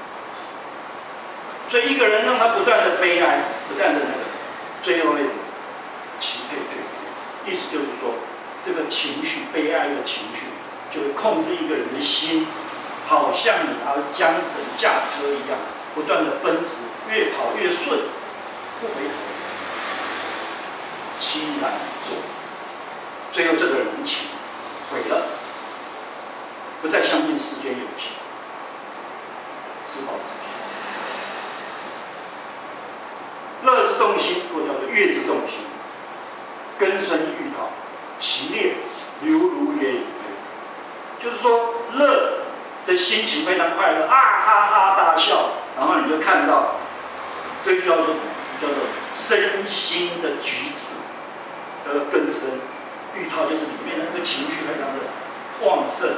所以一个人让他不断的悲哀，不断的那个，最后会其配配，意思就是说，这个情绪悲哀的情绪就会控制一个人的心，好像你拿缰绳驾车一样，不断的奔驰，越跑越顺，不回头。凄然， 做，最后这个人情毁了，不再相信世间有情，自暴自弃。乐之动心，或叫做乐之动心，根深玉陶，其烈流如烟雨。就是说，乐的心情非常快乐，啊哈哈大笑，然后你就看到，这就叫做叫做身心的举止的根深玉陶，就是里面的那个情绪非常的旺盛，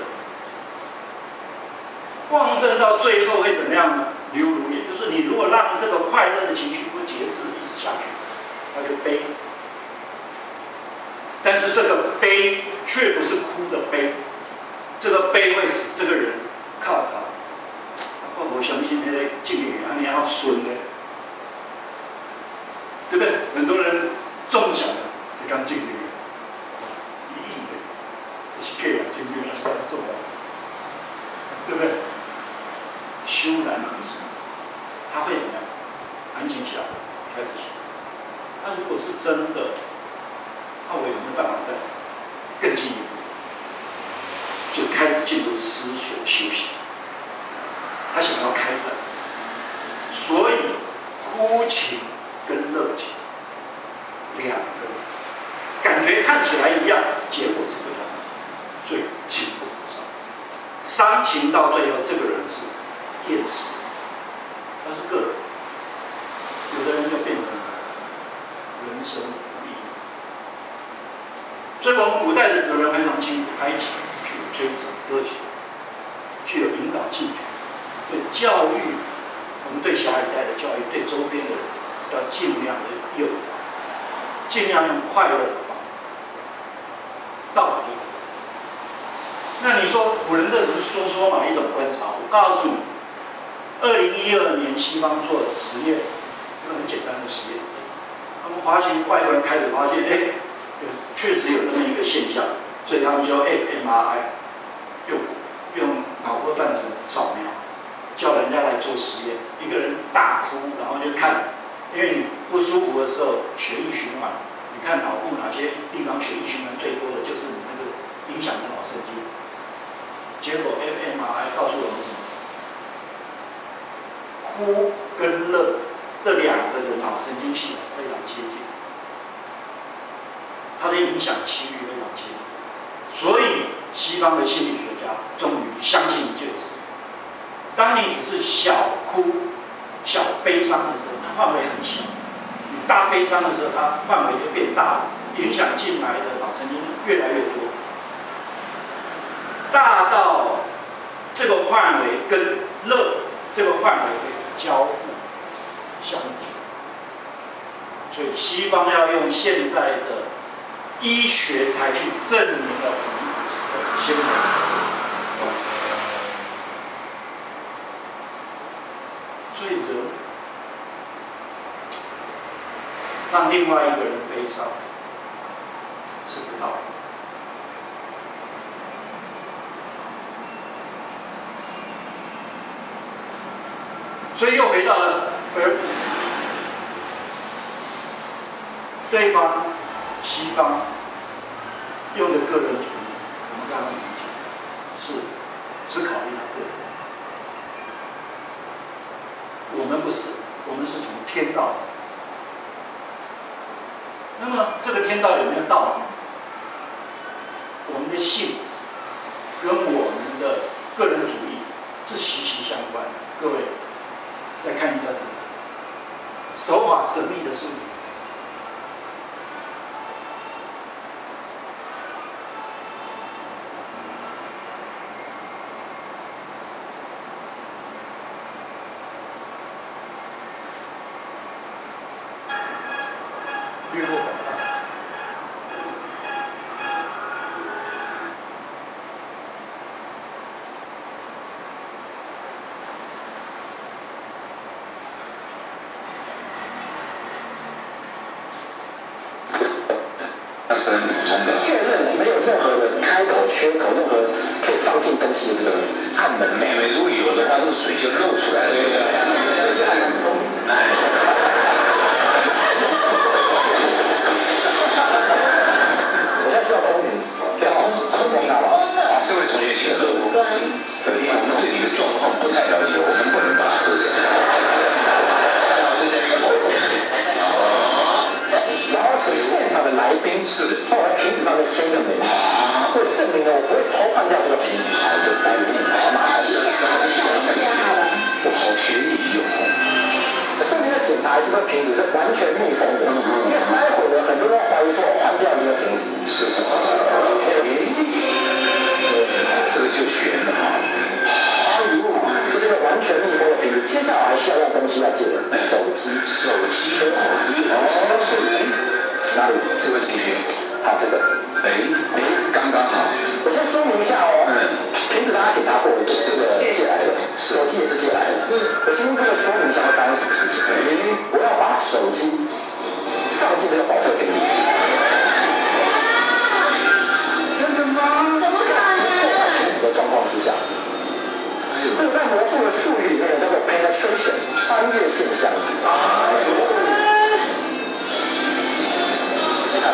旺盛到最后会怎么样呢？流如烟，就是你如果让这个快乐的情绪不节制一直下去，它就悲。但是这个悲却不是哭的悲，这个悲会使这个人靠他。我我相信那个经理啊，你要顺的，对不对？很多人中奖了，就讲经理，一亿的，这是假啊，经理是刚中的，对不对？修然而止，他会怎么样？安静下来，开始想。他如果是真的，那我有没有办法再更进一步？就开始进入思索修行。他想要开展，所以哭情跟乐情两个感觉看起来一样，结果是不同的，所以情不可伤。伤情到最后，这个人是厌世，他是个人，有的人就变成人生无意义。所以我们古代的哲人非常清楚，哀情是具有推展热情，具有引导进取。对教育，我们对下一代的教育，对周边的人，要尽量的诱导，尽量用快乐的方法，道理就好。那你说古人这只是说说嘛，一种观察。我告诉你，二零一二年西方做的实验，一个很简单的实验，他们发现外国人开始发现，哎，确实有这么一个现象，所以他们就 F M R I 用用脑波断层扫描。叫人家来做实验，一个人大哭，然后就看，因为你不舒服的时候，血液循环，你看脑部哪些地方血液循环最多的，就是你那个影响的脑神经。结果 F M R I 告诉我们什么？哭跟乐这两个的脑神经系统非常接近，它的影响区域非常接近，所以西方的心理学家终于相信一件事。当你只是小哭、小悲伤的时候，它范围很小；你大悲伤的时候，它范围就变大了，影响进来的脑神经越来越多，大到这个范围跟乐这个范围会交互相抵。所以西方要用现在的医学才去证明了我们古时的先人。所以人让另外一个人悲伤是不道理。所以又回到了俄狄斯，对方西方用的个人主义，我们刚刚理解是只考虑他个人。我们不是，我们是从天道来。那么这个天道有没有道理？我们的性跟我们的个人主义是息息相关的。各位，再看一段手法神秘的术语。略过广泛。 确认没有任何的开口、缺口，任何可以放进东西的这个暗门。妹妹如果有的话，这个水就漏出来了。对呀，很聪明。 明呢，我不会偷换掉这个瓶子，好，就待会念好嘛，好，我好学以用功。顺便的检查一次，这个瓶子是完全密封的，因为待会呢，很多人怀疑说我换掉这个瓶子，是是是，哎，这个就悬了哈。哎呦，这是一个完全密封的瓶子，接下来还需要用东西来借的，手机，手机，手机，哦，是，哎，哪里？这位同学，好，这个，哎哎，刚刚好。我先说明一下哦，嗯，瓶子大家检查过的，这个借来的，手机也是借来的，嗯，我先跟各位说明一下会发生什么事情。我要把手机放进这个保特瓶里。真的吗？怎么可能？破坏瓶子的状况之下，这个在魔术的术语里面叫做 penetration， 穿越现象。哎呦，试试看。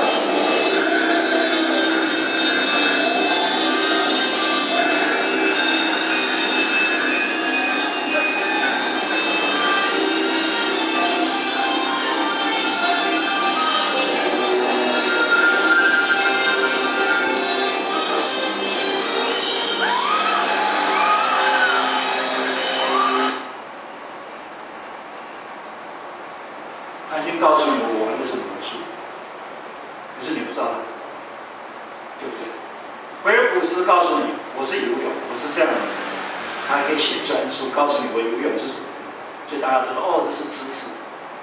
他已经告诉你我玩的是魔术，可是你不知道他，对不对？菲尔普斯告诉你我是游泳，我是这样的人，他还可以写专书告诉你我游泳是什么，所以大家都说哦这是知识。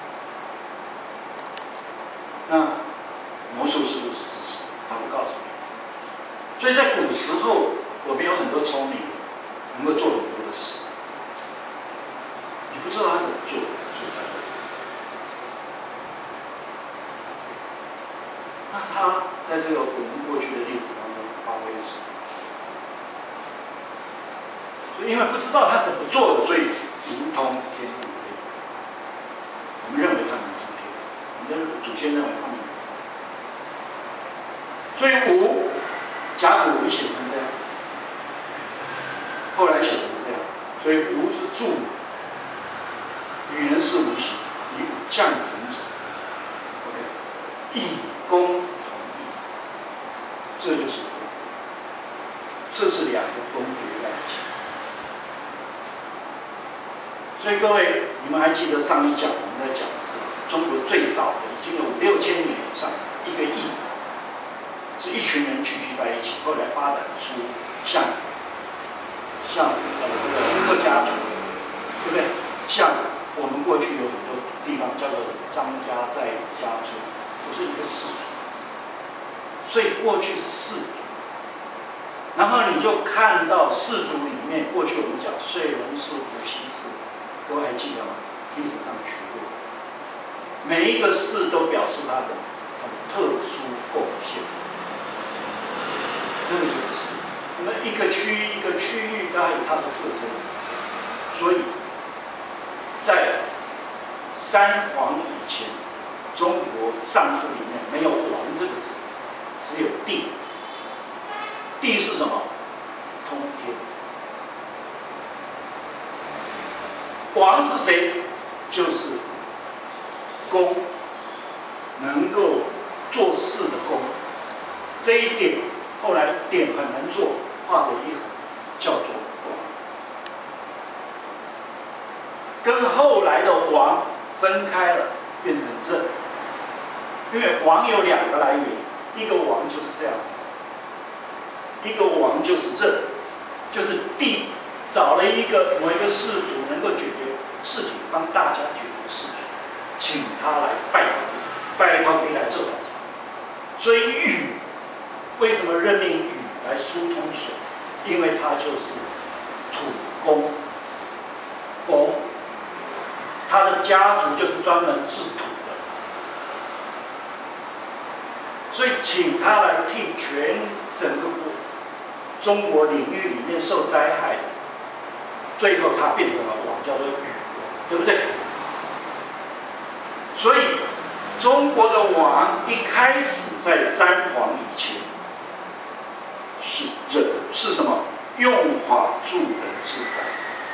那魔术是不是知识？他不告诉你。所以在古时候，我们有很多聪明人能够做很多的事，你不知道他怎么做，所以他做。那他在这个我们过去的历史当中发挥了什么？所以因为不知道他怎么做的，所以如同天地无类。我们认为他们是天，我们的祖先认为他们。所以无，甲骨文写成这样，后来写成这样，所以无是助，语言是无形，以武降神者。OK， 义公同义，这就是功，这是两个功叠在一起。所以各位，你们还记得上一讲我们在讲的是中国最早的，已经有五六千年以上一个义，是一群人聚集在一起，后来发展出像像呃这个客家族，对不对？像我们过去有很多地方叫做张家在家族，我是一个氏族，所以过去是氏族。然后你就看到氏族里面，过去我们讲燧龙氏、伏羲氏，各位还记得吗？历史上学过，每一个氏都表示它的很特殊贡献。这个就是氏。那么一个区域一个区域，它有它的特征。所以，在三皇以前，中国尚书里面没有“王”这个字，只有“帝”。帝是什么？通天。王是谁？就是公，能够做事的公。这一点后来点很难做，画着一横，叫做王。跟后来的王分开了，变成任。因为王有两个来源，一个王就是这样。一个王就是任，就是帝找了一个某一个氏族能够解决事情，帮大家解决事情，请他来拜托你，拜托你来做好。所以禹为什么任命禹来疏通水？因为他就是土公，公，他的家族就是专门治土的，所以请他来替全整个国。中国领域里面受灾害的，最后他变成了王，叫做禹王，对不对？所以中国的王一开始在三皇以前是任，是什么？用法助人之法。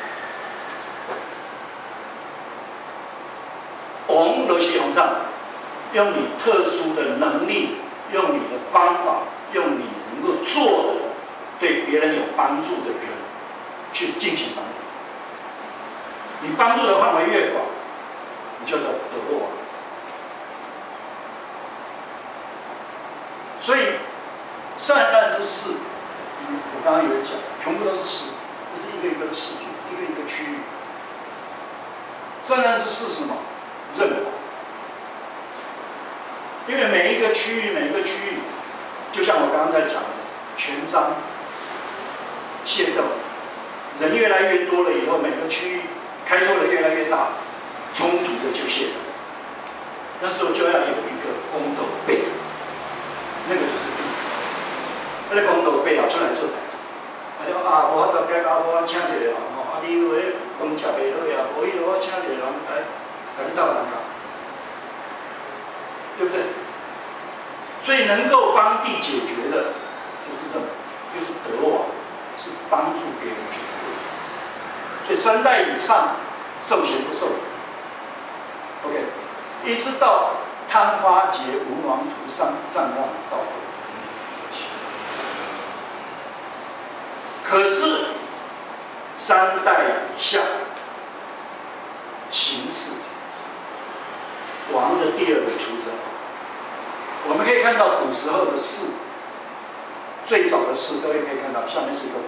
王就是用上，用你特殊的能力，用你的方法，用你能够做的。 对别人有帮助的人去进行帮助。你帮助的范围越广，你就叫得王。所以善难之事，我刚刚有讲，全部都是事，不是一个一个的事件，一个一个区域。善难之事是什么？任王。因为每一个区域，每一个区域，就像我刚刚在讲的，权章械斗，人越来越多了以后，每个区域开拓的越来越大，冲突的就械斗。那时候就要有一个公斗备，那个就是兵。那个公斗备了出来做，啊就啊，我大家搞我请一个人吼，啊你有迄公吃袂好呀，无伊我请一个人来，甲你斗相共，对不对？所以能够帮地解决的，就是这，就是得王，是帮助别人解决。所以三代以上受贤不受子 ，OK， 一直到贪花劫、文王图、上上让之道。可是三代以下，行事者，王的第二个出征。我们可以看到古时候的士，最早的士，各位可以看到下面是一个。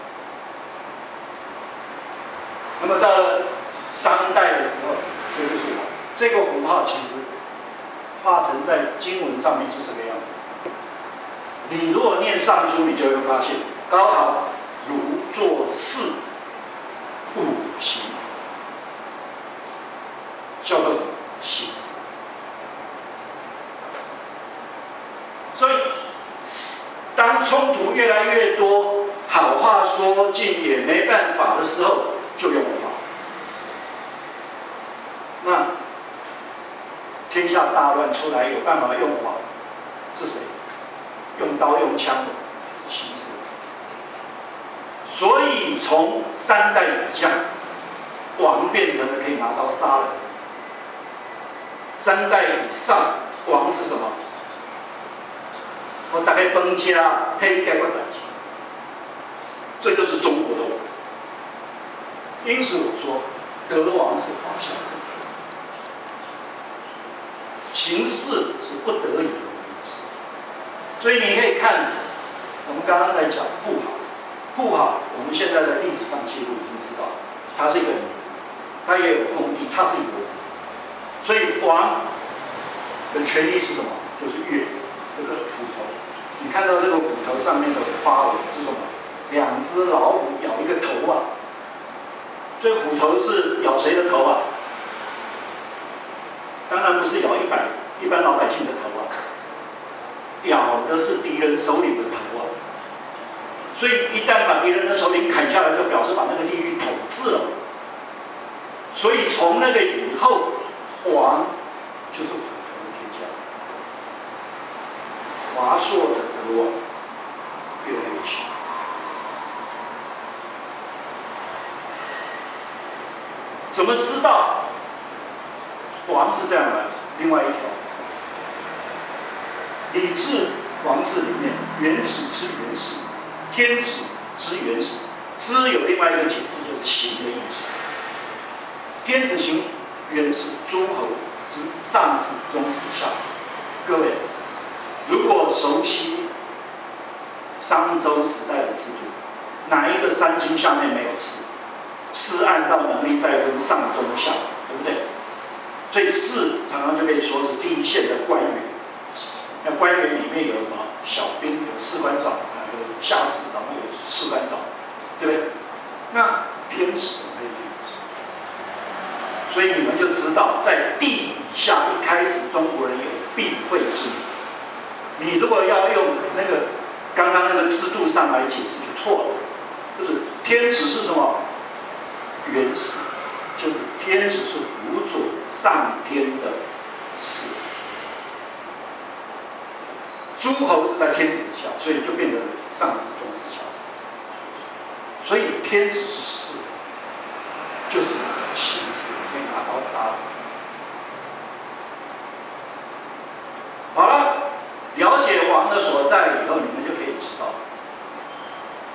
那么到了商代的时候，这就是王。这个符号其实画成在经文上面是这个样子。你如果念尚书，你就会发现高陶如作事五行，叫做什么？行。所以，当冲突越来越多，好话说尽也没办法的时候，就用法。那天下大乱出来，有办法用法是谁？用刀用枪的是形势。所以从三代以下，王变成了可以拿刀杀人；三代以上，王是什么？我大概崩家，替你解决代志，这就是中国的王。因此我说，得王是华夏政权，行事是不得已的为之。所以你可以看，我们刚刚在讲不好，不好，我们现在的历史上记录已经知道，他是一个人，他也有封地，他是一个人。所以王的权利是什么？就是越这个斧头。你看到这个斧头上面的花纹是什么？两只老虎咬一个头啊！这虎头是咬谁的头啊？当然不是咬一百一般老百姓的头啊，咬的是敌人首领的头啊。所以一旦把敌人的首领砍下来，就表示把那个地域统治了。所以从那个以后，王就是斧头的天下。华硕的得王越来越强。怎么知道王是这样来？另外一条，礼制王制里面，原始之原始，天子之原始，之有另外一个解释，就是行的意思。天子行原始，诸侯之上始、中始、下始。各位，如果熟悉商周时代的制度，哪一个三经下面没有士？士按照能力再分上中下士，对不对？所以士常常就被说是第一线的官员。那官员里面有什么？小兵，有士官长，有下士，然后有士官长，对不对？那天子怎么会有？所以你们就知道，在地以下一开始中国人有避讳制。你如果要用那个刚刚那个制度上来解释，就错了。就是天子是什么？原始，就是天子是辅佐上天的事。诸侯是在天子以下，所以就变成上至、中至、下至。所以天子是事，就是行事，可以拿刀插了。好了，了解王的所在以后，你们就可以知道，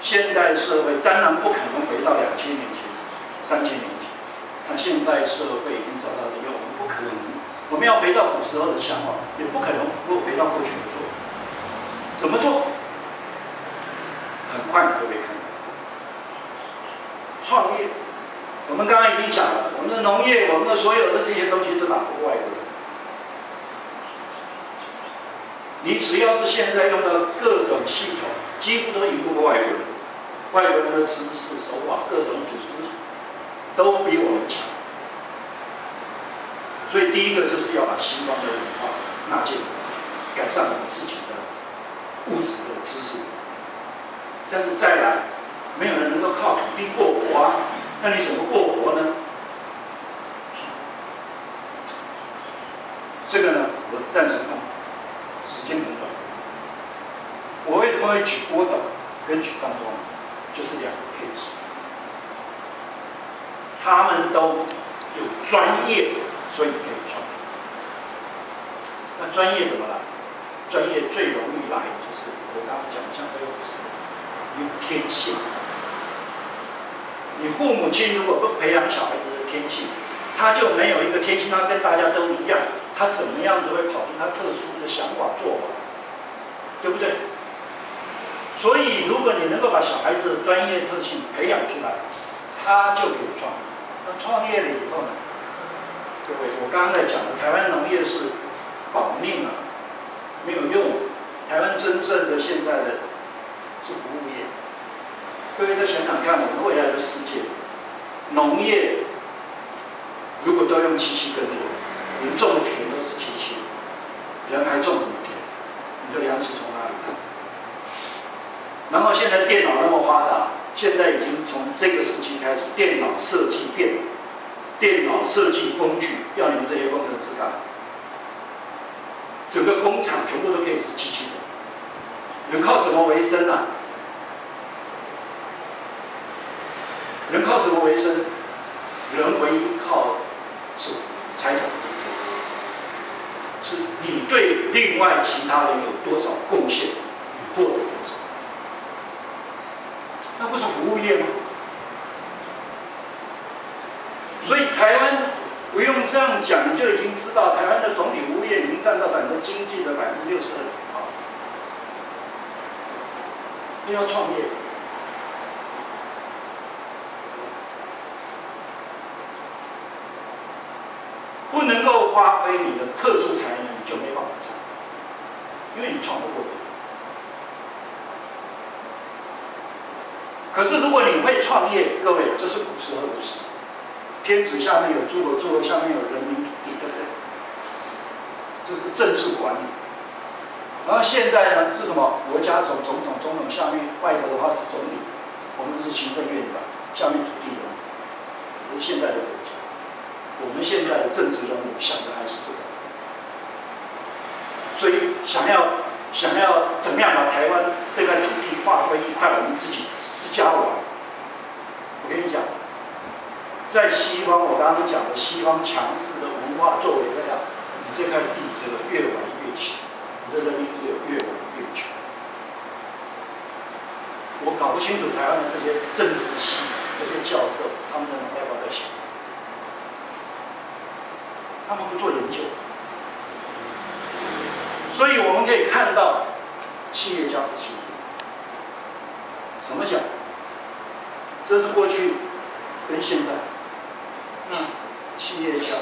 现代社会当然不可能回到两千年前、三千年前，那现代社会已经找到这个，我们不可能，我们要回到古时候的想法，也不可能回到过去的做。怎么做？很快你就会看到。创业，我们刚刚已经讲了，我们的农业，我们的所有的这些东西都打不过外国人。你只要是现在用的各种系统，几乎都赢不过外国人。外国人的知识、手法、各种组织都比我们强。所以第一个就是要把西方的文化纳进来，改善我们自己的物质的知识。但是再来，没有人能够靠土地过活啊，那你怎么过活呢？这个呢，我暂时看。时间很短，我为什么会举郭董跟举张忠？就是两个 case， 他们都有专业，所以可以创。那专业怎么来？专业最容易来就是我刚刚讲的，像这个不是有天性。你父母亲如果不培养小孩子的天性，他就没有一个天性，他跟大家都一样。他怎么样子会跑出他特殊的想法做法，对不对？所以，如果你能够把小孩子的专业特性培养出来，他就可以创业。那创业了以后呢？各位，我刚刚在讲的，台湾农业是保命啊，没有用。台湾真正的现在的是服务业。各位再想想看，我们未来的世界，农业如果都用机器耕作。你种的田都是机器，人还种什么田？你的粮食从哪里来？然后现在电脑那么发达，现在已经从这个时期开始，电脑设计变，电脑设计工具要你们这些工程师干，整个工厂全部都可以是机器人。人靠什么为生啊？人靠什么为生？人唯一靠是财产。是你对另外其他人有多少贡献，你获得多少？那不是服务业吗？所以台湾不用这样讲，你就已经知道，台湾的总体服务业已经占到整个经济的百分之六十二。啊，你要创业，不能够发挥你的特殊才能，你就没办法创，因为你创不过别人。可是如果你会创业，各位，这是古时候的事。天子下面有诸侯，诸侯下面有人民土地，对不对？这是政治管理。然后现在呢是什么？国家总总统、总统下面，外国的话是总理，我们是行政院长，下面土地人，这是现在的国家。我们现在的政治人物想的还是这个，所以想要想要怎么样把台湾这块土地划归一块我们自己私家玩？我跟你讲，在西方，我刚刚讲的西方强势的文化作为这样，你这块地这个越玩越强，你这人民只有越玩越穷。我搞不清楚台湾的这些政治系这些教授，他们的脑袋瓜在想。他们不做研究，所以我们可以看到，企业家是清楚。什么讲？这是过去跟现在。那企业家，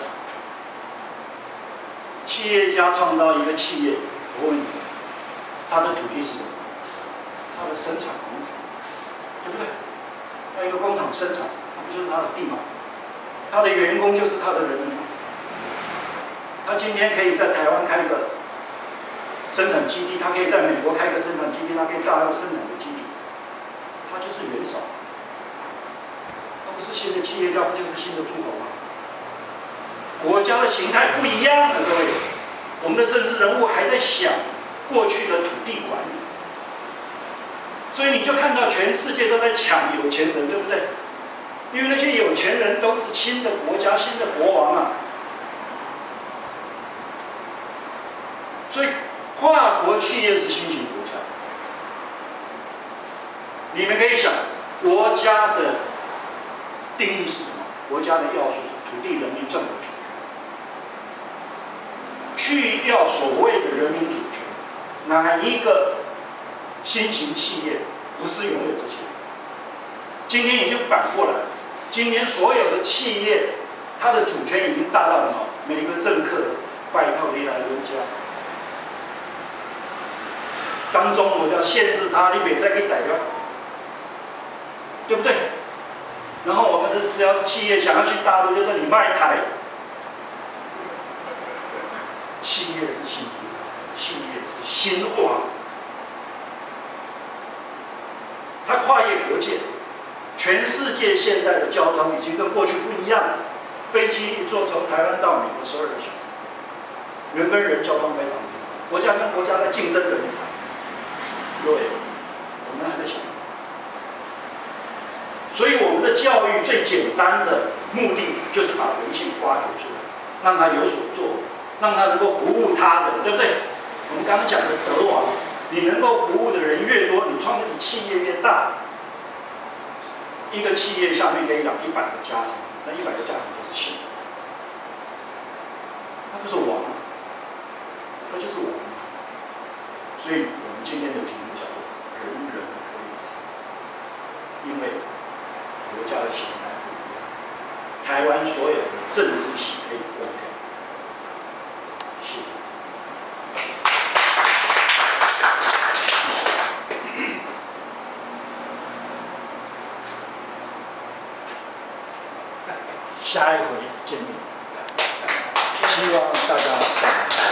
企业家创造一个企业，我问你，他的土地是什么？他的生产工厂，对不对？那一个工厂生产，那不就是他的地吗？他的员工就是他的人民吗？他今天可以在台湾开一个生产基地，他可以在美国开一个生产基地，他可以大陆生产的基地，他就是元首。那不是新的企业家，不就是新的诸侯吗？国家的形态不一样了，各位。我们的政治人物还在想过去的土地管理，所以你就看到全世界都在抢有钱人，对不对？因为那些有钱人都是新的国家、新的国王啊。所以，跨国企业是新型国家。 你们可以想，国家的定义是什么？国家的要素是土地、人民、政府主权。去掉所谓的人民主权，哪一个新型企业不是拥有这些？今天已经反过来，今天所有的企业，它的主权已经大到什么？每个政客拜托你来人家。张忠谋要限制他，你别再给逮掉，对不对？然后我们的只要企业想要去大陆，就说你卖台，企业是新竹，企业是兴旺，它跨越国界，全世界现在的交通已经跟过去不一样了，飞机一坐从台湾到美国十二个小时，人跟人交通非常便利，国家跟国家在竞争人才。各位，我们还在想，所以我们的教育最简单的目的就是把人性挖掘出来，让他有所作为，让他能够服务他人，对不对？我们刚刚讲的德王，你能够服务的人越多，你创立的企业越大。一个企业下面可以养一百个家庭，那一百个家庭就是企业，那不是王，那就是我们。所以我们今天的题目叫做“人人可以参”，因为国家的形态不一样，台湾所有的政治系可以关掉。谢谢。下一回见面，希望大家。